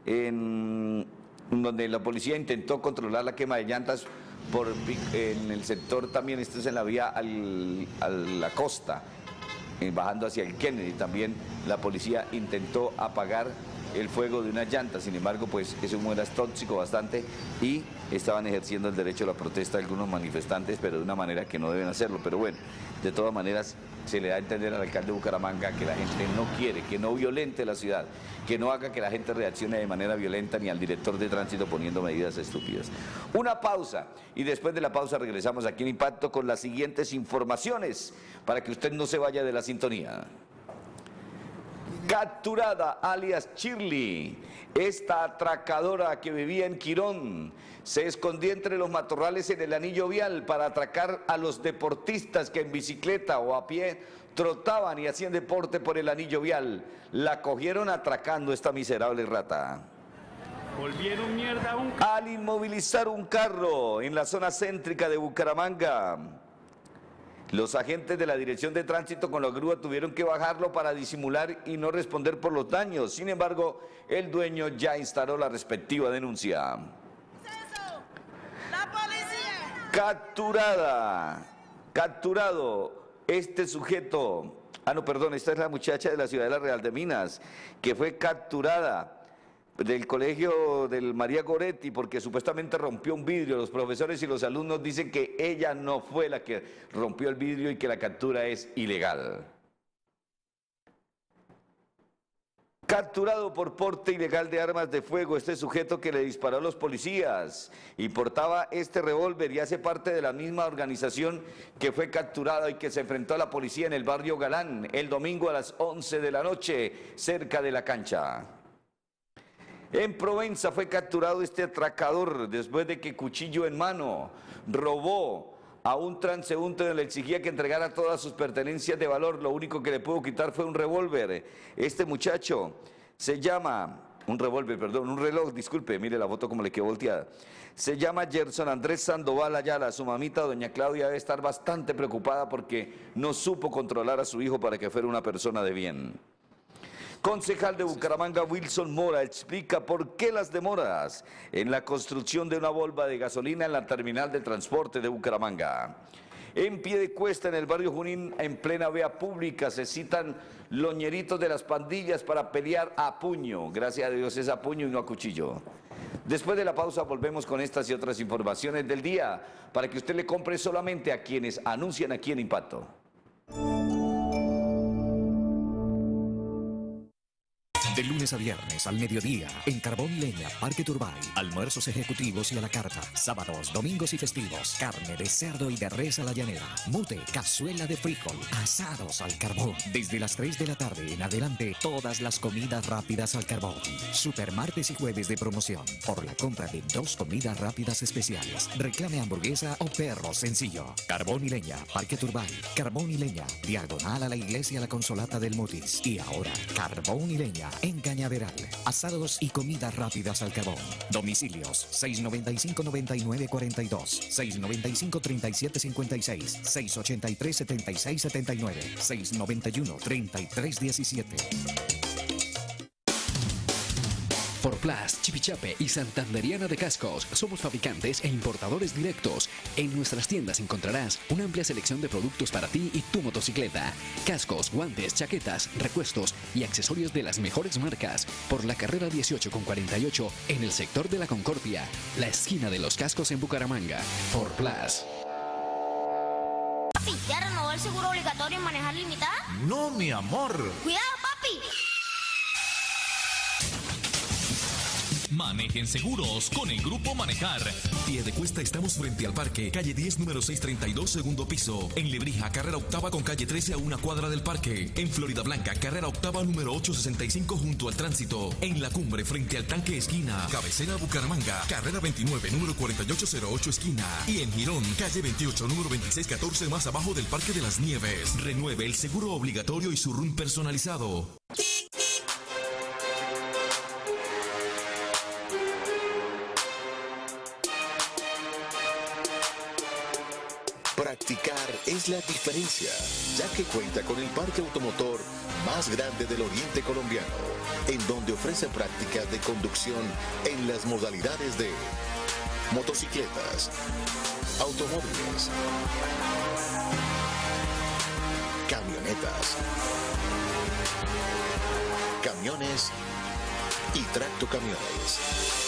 en donde la policía intentó controlar la quema de llantas por, en el sector también, esto es en la vía al, a la costa, bajando hacia el Kennedy, también la policía intentó apagar el fuego de una llanta, sin embargo pues ese humo era tóxico bastante y estaban ejerciendo el derecho a la protesta algunos manifestantes, pero de una manera que no deben hacerlo. Pero bueno, de todas maneras se le da a entender al alcalde de Bucaramanga que la gente no quiere, que no violente la ciudad, que no haga que la gente reaccione de manera violenta, ni al director de tránsito poniendo medidas estúpidas. Una pausa y después de la pausa regresamos aquí en Impacto con las siguientes informaciones para que usted no se vaya de la sintonía. Capturada alias Shirley, esta atracadora que vivía en Quirón, se escondía entre los matorrales en el anillo vial para atracar a los deportistas que en bicicleta o a pie trotaban y hacían deporte por el anillo vial. La cogieron atracando esta miserable rata. Volvieron mierda a un... Al inmovilizar un carro en la zona céntrica de Bucaramanga, los agentes de la Dirección de Tránsito con la grúa tuvieron que bajarlo para disimular y no responder por los daños. Sin embargo, el dueño ya instaló la respectiva denuncia. ¡La policía! Capturada, capturado este sujeto, ah no, perdón, esta es la muchacha de la Ciudadela Real de Minas, que fue capturada del colegio del María Goretti porque supuestamente rompió un vidrio. Los profesores y los alumnos dicen que ella no fue la que rompió el vidrio y que la captura es ilegal. Capturado por porte ilegal de armas de fuego este sujeto que le disparó a los policías y portaba este revólver y hace parte de la misma organización que fue capturado y que se enfrentó a la policía en el barrio Galán el domingo a las once de la noche cerca de la cancha. En Provenza fue capturado este atracador después de que cuchillo en mano robó a un transeúnte donde le exigía que entregara todas sus pertenencias de valor. Lo único que le pudo quitar fue un revólver. Este muchacho se llama, un revólver, perdón, un reloj, disculpe, mire la foto como le quedó volteada. Se llama Gerson Andrés Sandoval Ayala. Su mamita, doña Claudia, debe estar bastante preocupada porque no supo controlar a su hijo para que fuera una persona de bien. Concejal de Bucaramanga, Wilson Mora, explica por qué las demoras en la construcción de una bomba de gasolina en la terminal de transporte de Bucaramanga. En Piedecuesta, en el barrio Junín, en plena vía pública, se citan los ñeritos de las pandillas para pelear a puño. Gracias a Dios es a puño y no a cuchillo. Después de la pausa volvemos con estas y otras informaciones del día para que usted le compre solamente a quienes anuncian aquí en Impacto. De lunes a viernes al mediodía, en Carbón y Leña, Parque Turbay. Almuerzos ejecutivos y a la carta. Sábados, domingos y festivos. Carne de cerdo y de res a la llanera. Mute, cazuela de frijol. Asados al carbón. Desde las tres de la tarde en adelante, todas las comidas rápidas al carbón. Super martes y jueves de promoción. Por la compra de dos comidas rápidas especiales. Reclame hamburguesa o perro sencillo. Carbón y Leña, Parque Turbay. Carbón y Leña, diagonal a la iglesia La Consolata del Mutis. Y ahora, Carbón y Leña en Cañaveral. Asados y comidas rápidas al carbón. Domicilios seis noventa y cinco, noventa y nueve, cuarenta y dos, seis noventa y cinco, treinta y siete, cincuenta y seis, seis ochenta y tres, setenta y seis, setenta y nueve, seis noventa y uno, treinta y tres, diecisiete. Forplas, Chipichape y Santanderiana de Cascos. Somos fabricantes e importadores directos. En nuestras tiendas encontrarás una amplia selección de productos para ti y tu motocicleta. Cascos, guantes, chaquetas, repuestos y accesorios de las mejores marcas. Por la carrera dieciocho con cuarenta y ocho en el sector de la Concordia, la esquina de los cascos en Bucaramanga. Forplas. Papi, ¿ya renovó el seguro obligatorio en manejar limitada? No, mi amor. ¡Cuidado, papi! Manejen seguros con el Grupo Manejar. Piedecuesta, estamos frente al parque, calle diez, número seiscientos treinta y dos, segundo piso. En Lebrija, carrera octava con calle trece a una cuadra del parque. En Florida Blanca, carrera octava número ochocientos sesenta y cinco junto al tránsito. En La Cumbre, frente al tanque esquina. Cabecera Bucaramanga, carrera veintinueve, número cuarenta y ocho cero ocho esquina. Y en Girón, calle veintiocho, número veintiséis catorce más abajo del Parque de las Nieves. Renueve el seguro obligatorio y su R U N personalizado. Practicar es la diferencia, ya que cuenta con el parque automotor más grande del oriente colombiano, en donde ofrece prácticas de conducción en las modalidades de motocicletas, automóviles, camionetas, camiones y tractocamiones.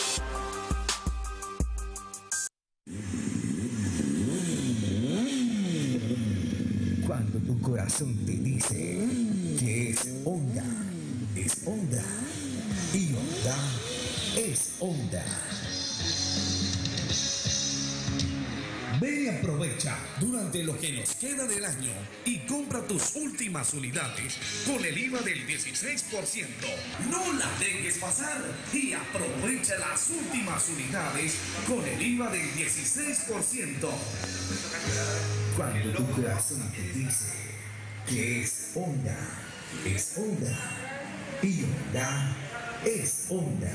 Cuando tu corazón te dice que es Honda, es Honda. Y Honda es Honda. Ven a probar. aprovecha durante lo que nos queda del año y compra tus últimas unidades con el I V A del dieciséis por ciento. No la dejes pasar y aprovecha las últimas unidades con el I V A del dieciséis por ciento. Cuando tu corazón te dice que es Honda, es Honda. Y Honda es Honda.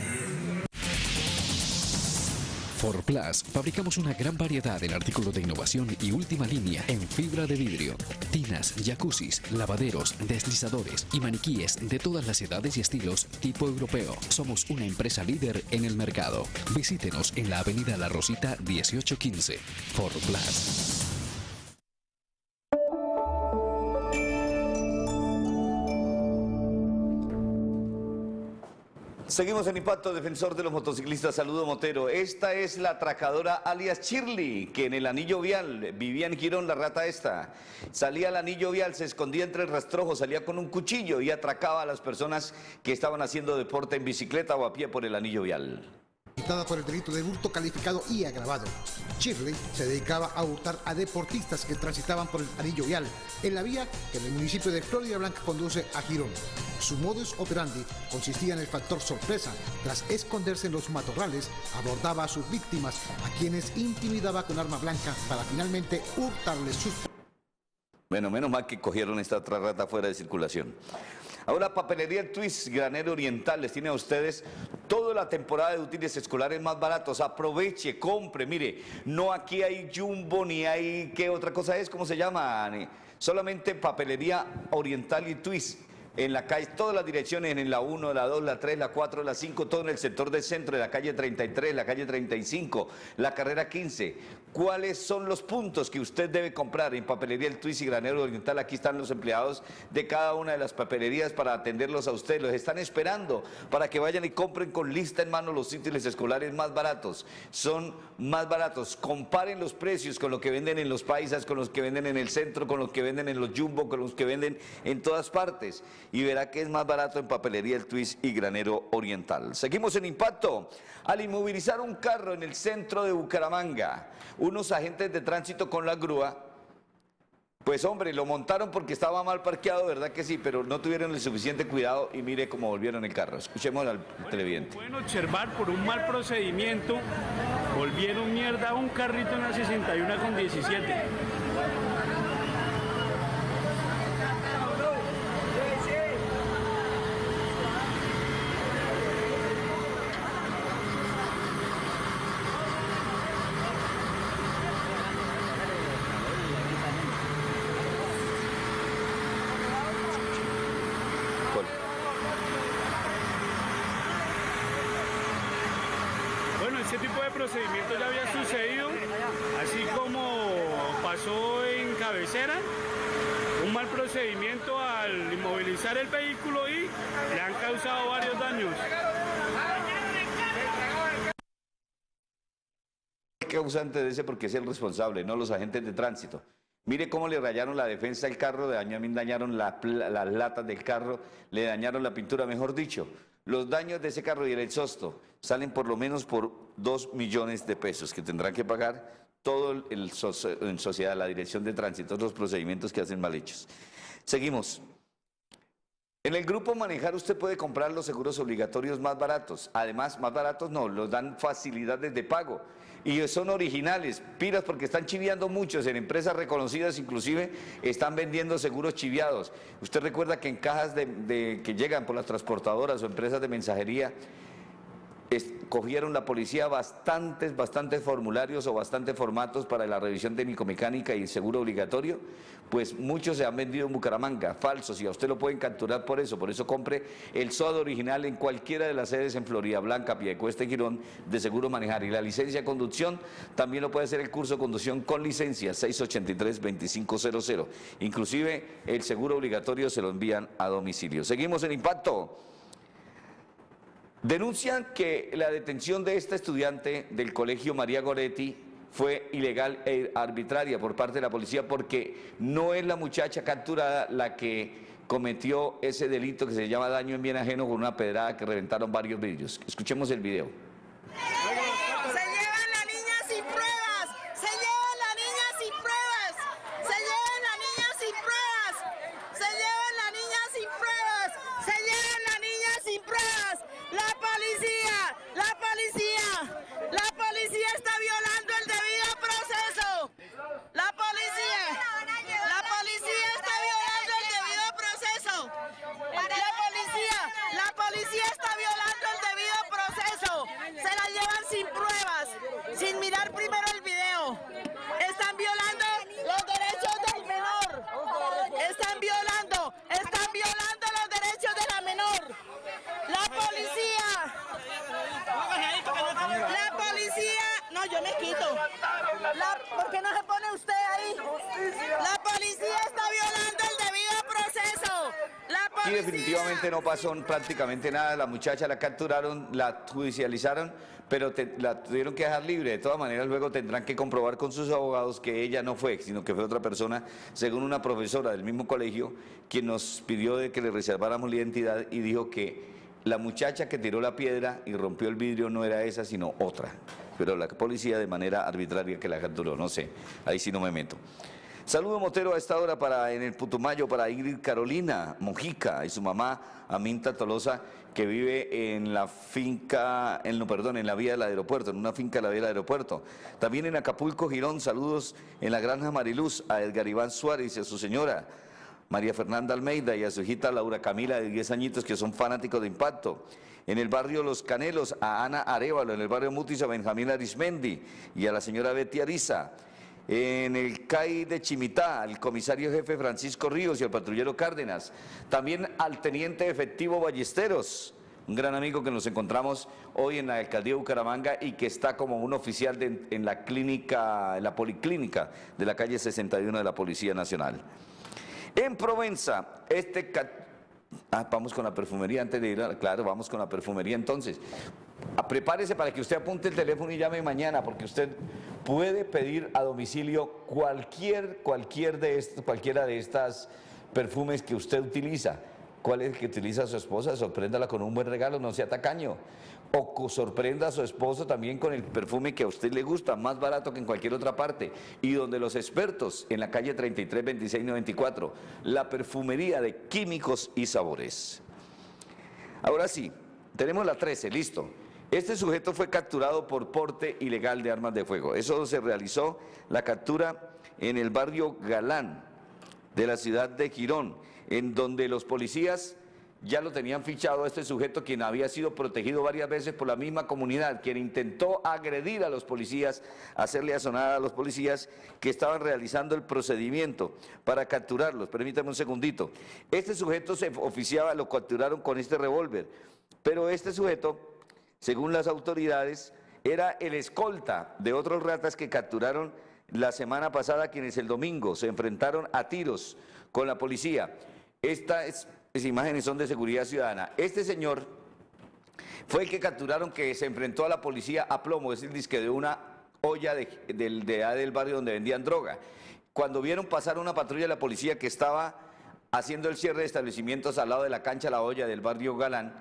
Forplas, fabricamos una gran variedad en artículos de innovación y última línea en fibra de vidrio. Tinas, jacuzzis, lavaderos, deslizadores y maniquíes de todas las edades y estilos tipo europeo. Somos una empresa líder en el mercado. Visítenos en la avenida La Rosita dieciocho quince. Forplas. Seguimos en Impacto, defensor de los motociclistas. Saludo Motero. Esta es la atracadora alias Shirley, que en el anillo vial vivía en Girón, la rata esta. Salía al anillo vial, se escondía entre el rastrojo, salía con un cuchillo y atracaba a las personas que estaban haciendo deporte en bicicleta o a pie por el anillo vial. Citada por el delito de hurto calificado y agravado. Shirley se dedicaba a hurtar a deportistas que transitaban por el anillo vial en la vía que en el municipio de Florida Blanca conduce a Girón. Su modus operandi consistía en el factor sorpresa. Tras esconderse en los matorrales, abordaba a sus víctimas, a quienes intimidaba con arma blanca para finalmente hurtarles sus... Bueno, menos mal que cogieron esta otra rata fuera de circulación. Ahora, Papelería El Twist, Granero Oriental, les tiene a ustedes toda la temporada de útiles escolares más baratos. Aproveche, compre, mire, no aquí hay Jumbo ni hay, ¿qué otra cosa es? ¿Cómo se llama? Solamente Papelería Oriental y Twist. En la calle, todas las direcciones, en la uno, la dos, la tres, la cuatro, la cinco, todo en el sector del centro, de la calle treinta y tres, la calle treinta y cinco, la carrera quince. ¿Cuáles son los puntos que usted debe comprar en Papelería El Twist y Granero Oriental? Aquí están los empleados de cada una de las papelerías para atenderlos a ustedes. Los están esperando para que vayan y compren con lista en mano los útiles escolares más baratos. Son más baratos. Comparen los precios con lo que venden en los paisas, con los que venden en el centro, con los que venden en los Jumbo, con los que venden en todas partes. Y verá que es más barato en Papelería El Twist y Granero Oriental. Seguimos en Impacto. Al inmovilizar un carro en el centro de Bucaramanga, unos agentes de tránsito con la grúa, pues hombre, lo montaron porque estaba mal parqueado, ¿verdad que sí? Pero no tuvieron el suficiente cuidado y mire cómo volvieron el carro. Escuchemos al televidente. Pueden observar por un mal procedimiento, volvieron mierda un carrito en la sesenta y uno con diecisiete. Este tipo de procedimiento ya había sucedido, así como pasó en Cabecera, un mal procedimiento al inmovilizar el vehículo y le han causado varios daños. El causante de ese porque es el responsable, no los agentes de tránsito. Mire cómo le rayaron la defensa del carro, también dañaron la, las latas del carro, le dañaron la pintura, mejor dicho. Los daños de ese carro y el exhausto salen por lo menos por dos millones de pesos que tendrán que pagar todo el, el, en sociedad, la dirección de tránsito, los procedimientos que hacen mal hechos. Seguimos. En el grupo Manejar usted puede comprar los seguros obligatorios más baratos. Además, más baratos no, los dan facilidades de pago. Y son originales, pilas porque están chiviando muchos, en empresas reconocidas inclusive están vendiendo seguros chiviados. Usted recuerda que en cajas de, de, que llegan por las transportadoras o empresas de mensajería, cogieron la policía bastantes, bastantes formularios o bastantes formatos para la revisión técnico-mecánica y el seguro obligatorio, pues muchos se han vendido en Bucaramanga, falsos, y a usted lo pueden capturar por eso. Por eso compre el S O A D original en cualquiera de las sedes en Florida Blanca, Piedecuesta y Girón de Seguro Manejar. Y la licencia de conducción también lo puede hacer el curso de conducción con licencia seis ochenta y tres, veinticinco cero cero. Inclusive el seguro obligatorio se lo envían a domicilio. Seguimos en Impacto. Denuncian que la detención de esta estudiante del colegio María Goretti fue ilegal e arbitraria por parte de la policía porque no es la muchacha capturada la que cometió ese delito que se llama daño en bien ajeno con una pedrada que reventaron varios vidrios. Escuchemos el video. Se llevan la niña sin pruebas, se llevan la niña sin usted ahí? La policía está violando el debido proceso. La Y policía... definitivamente no pasó prácticamente nada, la muchacha la capturaron, la judicializaron, pero te- la tuvieron que dejar libre. De todas maneras, luego tendrán que comprobar con sus abogados que ella no fue, sino que fue otra persona, según una profesora del mismo colegio, quien nos pidió de que le reserváramos la identidad y dijo que la muchacha que tiró la piedra y rompió el vidrio no era esa, sino otra. Pero la policía de manera arbitraria que la capturó, no sé, ahí sí no me meto. Saludo motero a esta hora para en el Putumayo para Ingrid Carolina Mojica y su mamá Aminta Tolosa, que vive en la finca, en, no, perdón, en la vía del aeropuerto, en una finca de la vía del aeropuerto. También en Acapulco, Girón, saludos en la Granja Mariluz a Edgar Iván Suárez y a su señora María Fernanda Almeida y a su hijita Laura Camila de diez añitos, que son fanáticos de Impacto. En el barrio Los Canelos a Ana Arévalo, en el barrio Mutis a Benjamín Arismendi y a la señora Betty Ariza. En el C A I de Chimitá, al comisario jefe Francisco Ríos y al patrullero Cárdenas. También al teniente efectivo Ballesteros, un gran amigo que nos encontramos hoy en la alcaldía de Bucaramanga y que está como un oficial de, en la clínica, en la policlínica de la calle sesenta y uno de la Policía Nacional. En Provenza, este... Ah, vamos con la perfumería antes de ir a... Claro, vamos con la perfumería entonces. Ah, prepárese para que usted apunte el teléfono y llame mañana, porque usted puede pedir a domicilio cualquier, cualquier de estos, cualquiera de estas perfumes que usted utiliza. ¿Cuál es el que utiliza su esposa? Sorpréndala con un buen regalo, no sea tacaño. O sorprenda a su esposo también con el perfume que a usted le gusta, más barato que en cualquier otra parte. Y donde los expertos, en la calle treinta y tres, veintiséis noventa y cuatro, la perfumería de químicos y sabores. Ahora sí, tenemos la trece, listo. Este sujeto fue capturado por porte ilegal de armas de fuego. Eso se realizó, la captura en el barrio Galán de la ciudad de Girón, en donde los policías ya lo tenían fichado a este sujeto, quien había sido protegido varias veces por la misma comunidad, quien intentó agredir a los policías, hacerle asonada a los policías que estaban realizando el procedimiento para capturarlos. Permítame un segundito. Este sujeto se oficiaba, lo capturaron con este revólver, pero este sujeto, según las autoridades, era el escolta de otros ratas que capturaron la semana pasada, quienes el domingo se enfrentaron a tiros con la policía. Estas imágenes son de seguridad ciudadana. Este señor fue el que capturaron, que se enfrentó a la policía a plomo, es decir, disque de una olla de, de, de, del barrio donde vendían droga. Cuando vieron pasar una patrulla de la policía que estaba haciendo el cierre de establecimientos al lado de la cancha La Olla del barrio Galán,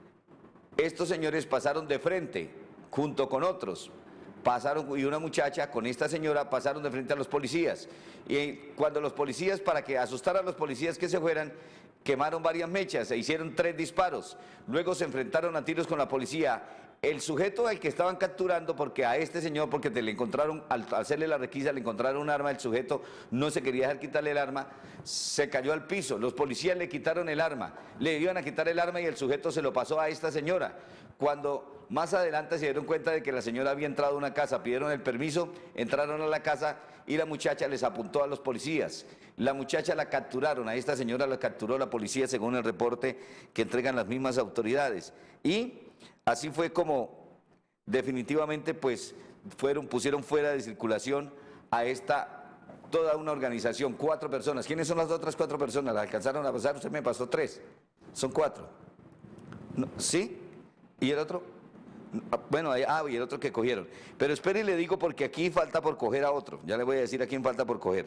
estos señores pasaron de frente, junto con otros. Pasaron, y una muchacha con esta señora pasaron de frente a los policías. Y cuando los policías, para que asustaran a los policías que se fueran, quemaron varias mechas, se hicieron tres disparos. Luego se enfrentaron a tiros con la policía. El sujeto al que estaban capturando, porque a este señor, porque te le encontraron, al hacerle la requisa, le encontraron un arma, el sujeto no se quería dejar quitarle el arma, se cayó al piso. Los policías le quitaron el arma, le iban a quitar el arma y el sujeto se lo pasó a esta señora. Cuando más adelante se dieron cuenta de que la señora había entrado a una casa, pidieron el permiso, entraron a la casa y la muchacha les apuntó a los policías. La muchacha la capturaron, a esta señora la capturó la policía según el reporte que entregan las mismas autoridades. Y así fue como definitivamente pues fueron, pusieron fuera de circulación a esta, toda una organización, cuatro personas. ¿Quiénes son las otras cuatro personas? ¿Las alcanzaron a pasar? Usted me pasó tres. Son cuatro. No, ¿sí? ¿Y el otro? Bueno, ah, y el otro que cogieron. Pero espere y le digo, porque aquí falta por coger a otro. Ya le voy a decir a quién falta por coger.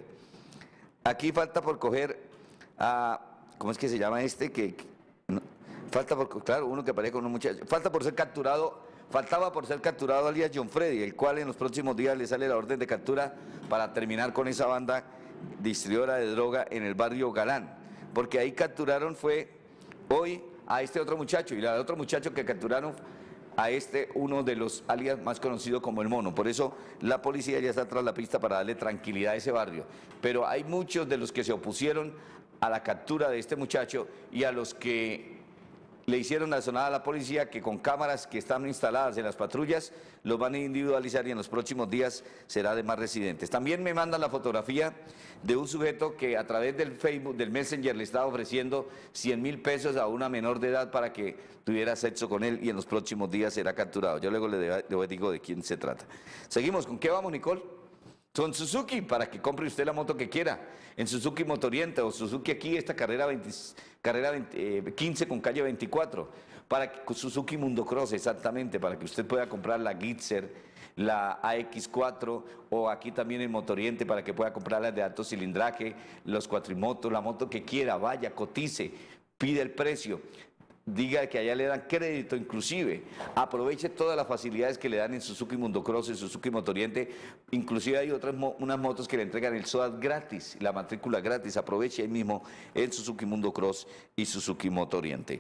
Aquí falta por coger a... ¿Cómo es que se llama este? Que, que no, falta por... Claro, uno que aparece con un muchacho. Falta por ser capturado... Faltaba por ser capturado alias John Freddy, el cual en los próximos días le sale la orden de captura para terminar con esa banda distribuidora de droga en el barrio Galán. Porque ahí capturaron fue hoy a este otro muchacho, y al otro muchacho que capturaron a este, uno de los alias más conocidos como el Mono. Por eso la policía ya está tras la pista para darle tranquilidad a ese barrio. Pero hay muchos de los que se opusieron a la captura de este muchacho y a los que le hicieron la sonada a la policía, que con cámaras que están instaladas en las patrullas los van a individualizar y en los próximos días será de más residentes. También me mandan la fotografía de un sujeto que a través del Facebook, del Messenger, le estaba ofreciendo cien mil pesos a una menor de edad para que tuviera sexo con él y en los próximos días será capturado. Yo luego le, le digo de quién se trata. Seguimos, ¿con qué vamos, Nicole? Son Suzuki, para que compre usted la moto que quiera. En Suzuki Motoriente o Suzuki aquí, esta carrera, veinte, carrera veinte, eh, quince con calle veinticuatro. Para que, Suzuki Mundo Cross, exactamente, para que usted pueda comprar la Gitzer, la A X cuatro o aquí también en Motoriente para que pueda comprar las de alto cilindraje, los cuatrimotos, la moto que quiera, vaya, cotice, pide el precio. Diga que allá le dan crédito inclusive, aproveche todas las facilidades que le dan en Suzuki Mundo Cross, en Suzuki Motoriente, inclusive hay otras mo unas motos que le entregan el S O A T gratis, la matrícula gratis, aproveche ahí mismo en Suzuki Mundo Cross y Suzuki Motoriente.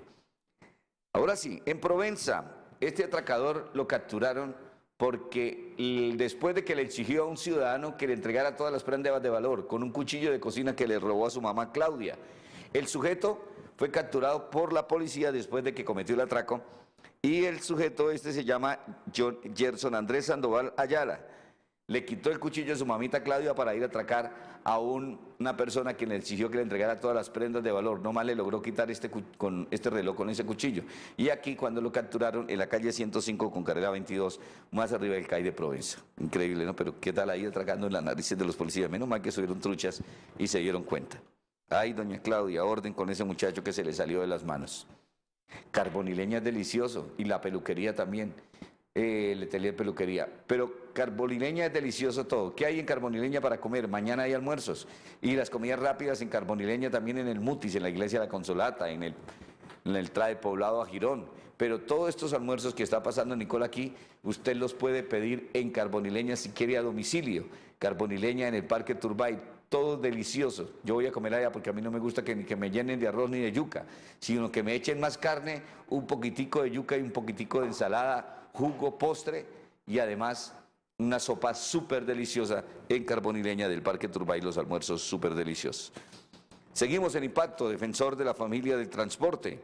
Ahora sí, en Provenza, este atracador lo capturaron porque después de que le exigió a un ciudadano que le entregara todas las prendas de valor con un cuchillo de cocina que le robó a su mamá Claudia, el sujeto fue capturado por la policía después de que cometió el atraco y el sujeto este se llama John, Gerson Andrés Sandoval Ayala. Le quitó el cuchillo a su mamita Claudia para ir a atracar a un, una persona que le exigió que le entregara todas las prendas de valor. No más le logró quitar este, con este reloj con ese cuchillo. Y aquí cuando lo capturaron en la calle ciento cinco con carrera veintidós, más arriba del C A I de Provenza. Increíble, ¿no? Pero qué tal ahí atracando en las narices de los policías. Menos mal que subieron truchas y se dieron cuenta. Ay, doña Claudia, orden con ese muchacho que se le salió de las manos. Carbonileña es delicioso y la peluquería también. Eh, el atelier de peluquería, pero Carbonileña es delicioso todo. ¿Qué hay en Carbonileña para comer? Mañana hay almuerzos y las comidas rápidas en Carbonileña también en el Mutis, en la iglesia de la Consolata, en el, en el Trae Poblado a Girón. Pero todos estos almuerzos que está pasando Nicola aquí, usted los puede pedir en Carbonileña si quiere a domicilio. Carbonileña en el Parque Turbay, todo delicioso. Yo voy a comer allá porque a mí no me gusta que, ni que me llenen de arroz ni de yuca, sino que me echen más carne, un poquitico de yuca y un poquitico de ensalada, jugo, postre y además una sopa súper deliciosa en Carbonileña del Parque Turbay, los almuerzos súper deliciosos. Seguimos en Impacto, defensor de la familia del transporte.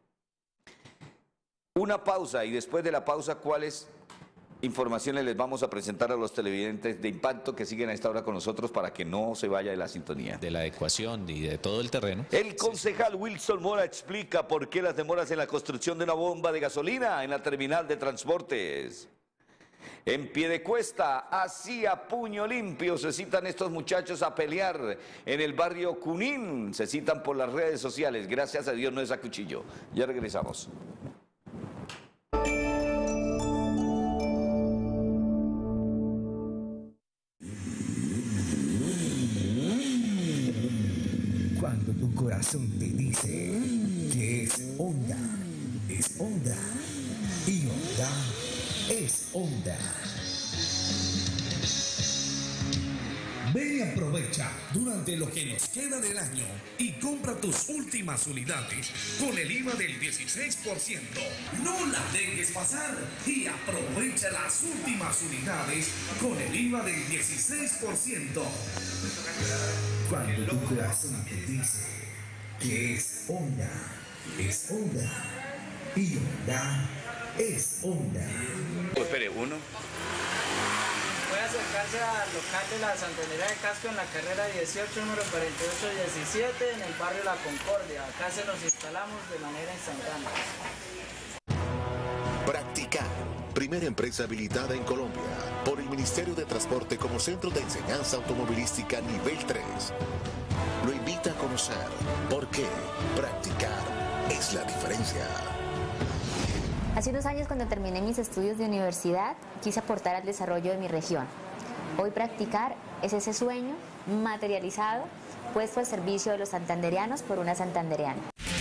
Una pausa y después de la pausa, ¿cuáles informaciones les vamos a presentar a los televidentes de Impacto que siguen a esta hora con nosotros para que no se vaya de la sintonía? De la adecuación y de todo el terreno. El concejal Wilson Mora explica por qué las demoras en la construcción de una bomba de gasolina en la terminal de transportes. En Piedecuesta, así a puño limpio, se citan estos muchachos a pelear en el barrio Cunín. Se citan por las redes sociales. Gracias a Dios no es a cuchillo. Ya regresamos. Cuando tu corazón te dice que es Honda, es Honda. Y Honda es Honda. Ven y aprovecha durante lo que nos queda del año y compra tus últimas unidades con el I V A del dieciséis por ciento. No la dejes pasar y aprovecha las últimas unidades con el I V A del dieciséis por ciento. Cuando tu corazón te dice que es Honda, es Honda. Y Honda es Honda. Espere, uno. Puede acercarse al local de la Santanería de Casco en la carrera dieciocho, número cuarenta y ocho diecisiete, en el barrio La Concordia. Acá se nos instalamos de manera instantánea. Practicar, primera empresa habilitada en Colombia por el Ministerio de Transporte como centro de enseñanza automovilística nivel tres. Lo invita a conocer por qué practicar es la diferencia. Hace unos años, cuando terminé mis estudios de universidad, quise aportar al desarrollo de mi región. Hoy practicar es ese sueño materializado, puesto al servicio de los santandereanos por una santandereana.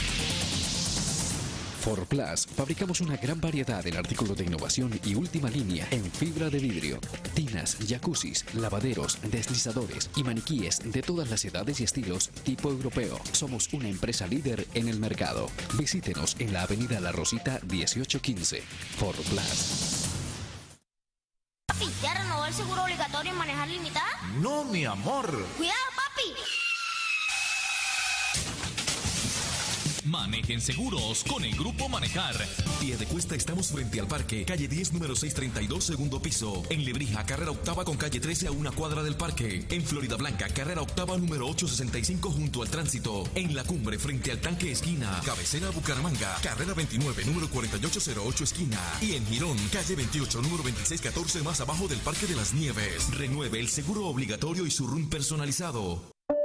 Forplas, fabricamos una gran variedad en artículos de innovación y última línea en fibra de vidrio. Tinas, jacuzzis, lavaderos, deslizadores y maniquíes de todas las edades y estilos tipo europeo. Somos una empresa líder en el mercado. Visítenos en la avenida La Rosita dieciocho quince. Forplas. Papi, ¿ya renovó el seguro obligatorio en manejar limitada? No, mi amor. ¡Cuidado, papi! Maneja Manejen seguros con el Grupo Manejar. Piedecuesta estamos frente al parque, calle diez, número seiscientos treinta y dos, segundo piso. En Lebrija, carrera octava con calle trece a una cuadra del parque. En Florida Blanca, carrera octava número ochocientos sesenta y cinco junto al tránsito. En La Cumbre, frente al tanque esquina. Cabecera Bucaramanga, carrera veintinueve, número cuarenta y ocho cero ocho esquina. Y en Girón, calle veintiocho, número veintiséis catorce más abajo del Parque de las Nieves. Renueve el seguro obligatorio y su R U M personalizado.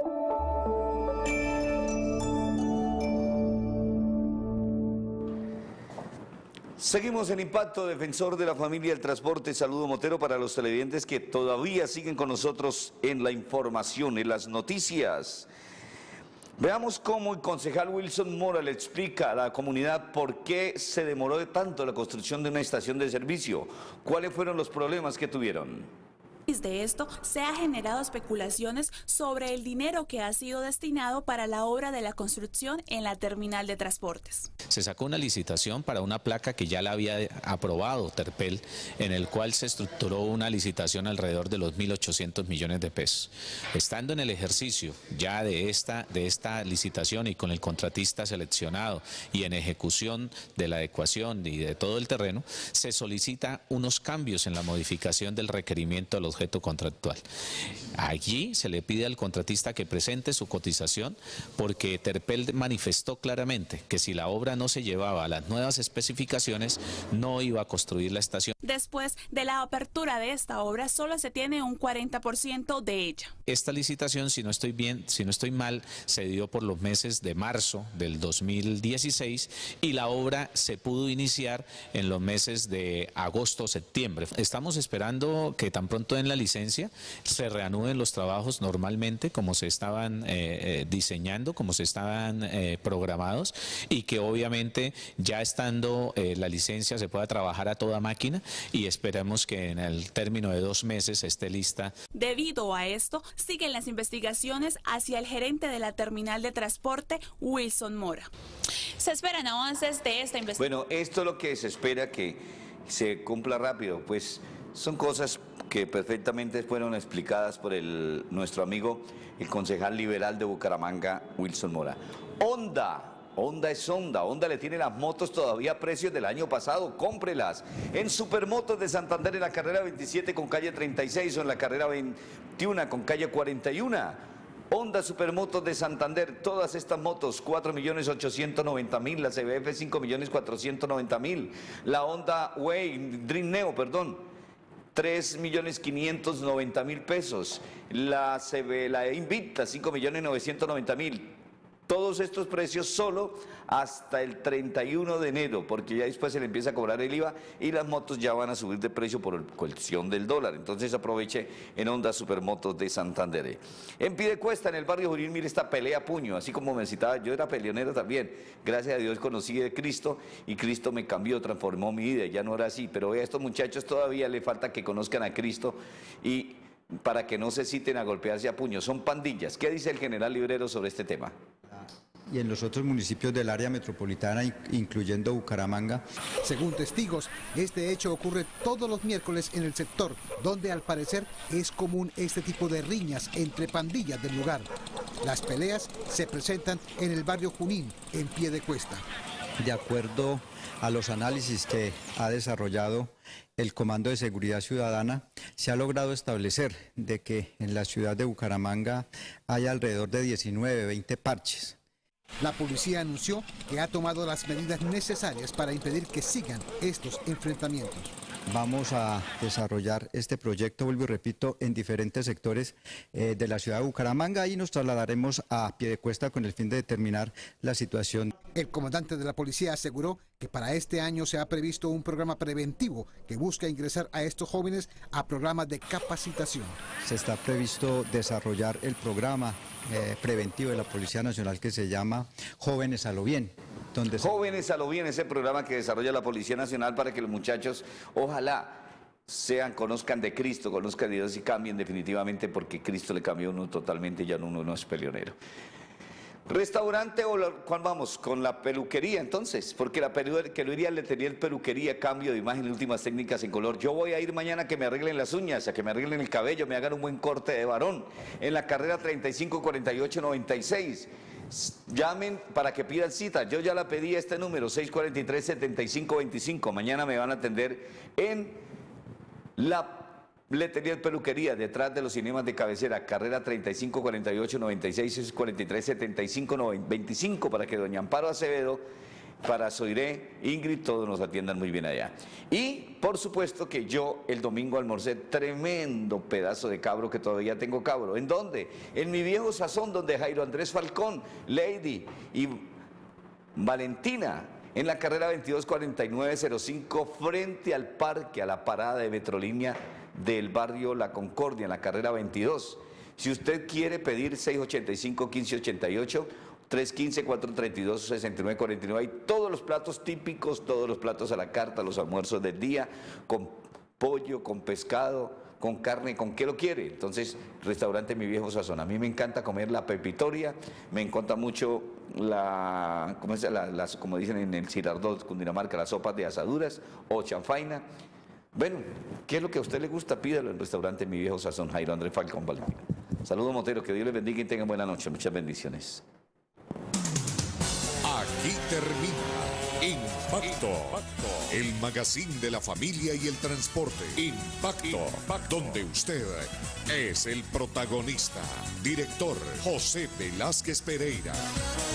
Seguimos en Impacto, defensor de la familia, el transporte. Saludo Motero para los televidentes que todavía siguen con nosotros en la información, en las noticias. Veamos cómo el concejal Wilson Mora le explica a la comunidad por qué se demoró tanto la construcción de una estación de servicio, cuáles fueron los problemas que tuvieron. De esto se ha generado especulaciones sobre el dinero que ha sido destinado para la obra de la construcción en la terminal de transportes. Se sacó una licitación para una placa que ya la había aprobado Terpel, en el cual se estructuró una licitación alrededor de los mil ochocientos millones de pesos. Estando en el ejercicio ya de esta, de esta licitación y con el contratista seleccionado y en ejecución de la adecuación y de todo el terreno, se solicita unos cambios en la modificación del requerimiento de los objeto contractual. Allí se le pide al contratista que presente su cotización porque Terpel manifestó claramente que si la obra no se llevaba a las nuevas especificaciones no iba a construir la estación. Después de la apertura de esta obra solo se tiene un cuarenta por ciento de ella. Esta licitación, si no estoy bien, si no estoy mal, se dio por los meses de marzo del dos mil dieciséis y la obra se pudo iniciar en los meses de agosto o septiembre. Estamos esperando que tan pronto en la licencia se reanuden los trabajos normalmente como se estaban eh, eh, diseñando, como se estaban eh, programados y que obviamente ya estando eh, la licencia se pueda trabajar a toda máquina y esperamos que en el término de dos meses esté lista. Debido a esto, siguen las investigaciones hacia el gerente de la terminal de transporte, Wilson Mora. Se esperan avances de esta investigación. Bueno, esto es lo que se espera que se cumpla rápido, pues son cosas que perfectamente fueron explicadas por el, nuestro amigo, el concejal liberal de Bucaramanga, Wilson Mora. Honda. Honda es Honda, Honda le tiene las motos todavía a precios del año pasado, cómprelas. En Supermotos de Santander en la carrera veintisiete con calle treinta y seis o en la carrera veintiuno con calle cuarenta y uno. Honda Supermotos de Santander, todas estas motos, cuatro millones ochocientos noventa mil, la C B F cinco millones cuatrocientos noventa mil, la Honda Way, Dream Neo, perdón, tres millones quinientos noventa mil pesos, la, C B, la Invicta cinco millones novecientos noventa mil. Todos estos precios solo hasta el treinta y uno de enero, porque ya después se le empieza a cobrar el I V A y las motos ya van a subir de precio por cuestión del dólar. Entonces aproveche en Honda Supermotos de Santander. En Piedecuesta, en el barrio Jurín, mire esta pelea a puño, así como me citaba, yo era peleonero también. Gracias a Dios conocí de Cristo y Cristo me cambió, transformó mi vida, ya no era así. Pero a estos muchachos todavía le falta que conozcan a Cristo y para que no se citen a golpearse a puño. Son pandillas. ¿Qué dice el general Librero sobre este tema? Y en los otros municipios del área metropolitana, incluyendo Bucaramanga. Según testigos, este hecho ocurre todos los miércoles en el sector, donde al parecer es común este tipo de riñas entre pandillas del lugar. Las peleas se presentan en el barrio Junín, en Piedecuesta. De acuerdo a los análisis que ha desarrollado el Comando de Seguridad Ciudadana, se ha logrado establecer de que en la ciudad de Bucaramanga hay alrededor de diecinueve, veinte parches. La policía anunció que ha tomado las medidas necesarias para impedir que sigan estos enfrentamientos. Vamos a desarrollar este proyecto, vuelvo y repito, en diferentes sectores eh, de la ciudad de Bucaramanga y nos trasladaremos a Piedecuesta con el fin de determinar la situación. El comandante de la policía aseguró que para este año se ha previsto un programa preventivo que busca ingresar a estos jóvenes a programas de capacitación. Se está previsto desarrollar el programa eh, preventivo de la Policía Nacional que se llama Jóvenes a lo Bien. Donde Jóvenes a lo Bien, ese programa que desarrolla la Policía Nacional para que los muchachos, ojalá, sean, conozcan de Cristo, conozcan de Dios y cambien definitivamente, porque Cristo le cambió a uno totalmente y ya uno no es peleonero. Restaurante o ¿cuál vamos? Con la peluquería entonces, porque la peluquería le tenía el peluquería, cambio de imagen, últimas técnicas en color. Yo voy a ir mañana a que me arreglen las uñas, a que me arreglen el cabello, me hagan un buen corte de varón, en la carrera treinta y cinco cuarenta y ocho noventa y seis. llamen para que pidan cita. Yo ya la pedí, este número, seis cuatro tres, siete cinco dos cinco. Mañana me van a atender en la Letelier Peluquería, detrás de los cinemas de cabecera, carrera treinta y cinco cuarenta y ocho noventa y seis, seis cuatro tres, siete cinco veinticinco, para que doña Amparo Acevedo, para Soiré, Ingrid, todos nos atiendan muy bien allá. Y, por supuesto, que yo el domingo almorcé tremendo pedazo de cabro, que todavía tengo cabro. ¿En dónde? En mi viejo sazón, donde Jairo Andrés Falcón, Lady y Valentina, en la carrera veintidós cuarenta y nueve cero cinco, frente al parque, a la parada de Metrolínea del barrio La Concordia, en la carrera veintidós. Si usted quiere pedir seis ochenta y cinco, quince ochenta y ocho, tres uno cinco, cuatro tres dos, seis nueve cuatro nueve, hay todos los platos típicos, todos los platos a la carta, los almuerzos del día, con pollo, con pescado, con carne, con qué lo quiere. Entonces, restaurante Mi Viejo Sazón. A mí me encanta comer la pepitoria, me encanta mucho la, ¿cómo es? La, las, como dicen en el Girardot, Cundinamarca, las sopas de asaduras o chanfaina. Bueno, ¿qué es lo que a usted le gusta? Pídalo en el restaurante Mi Viejo Sazón, Jairo Andrés Falcón Valentina. Saludos, Montero, que Dios les bendiga y tengan buena noche. Muchas bendiciones. Aquí termina Impacto, el magazine de la familia y el transporte. Impacto, donde usted es el protagonista. Director José Velázquez Pereira.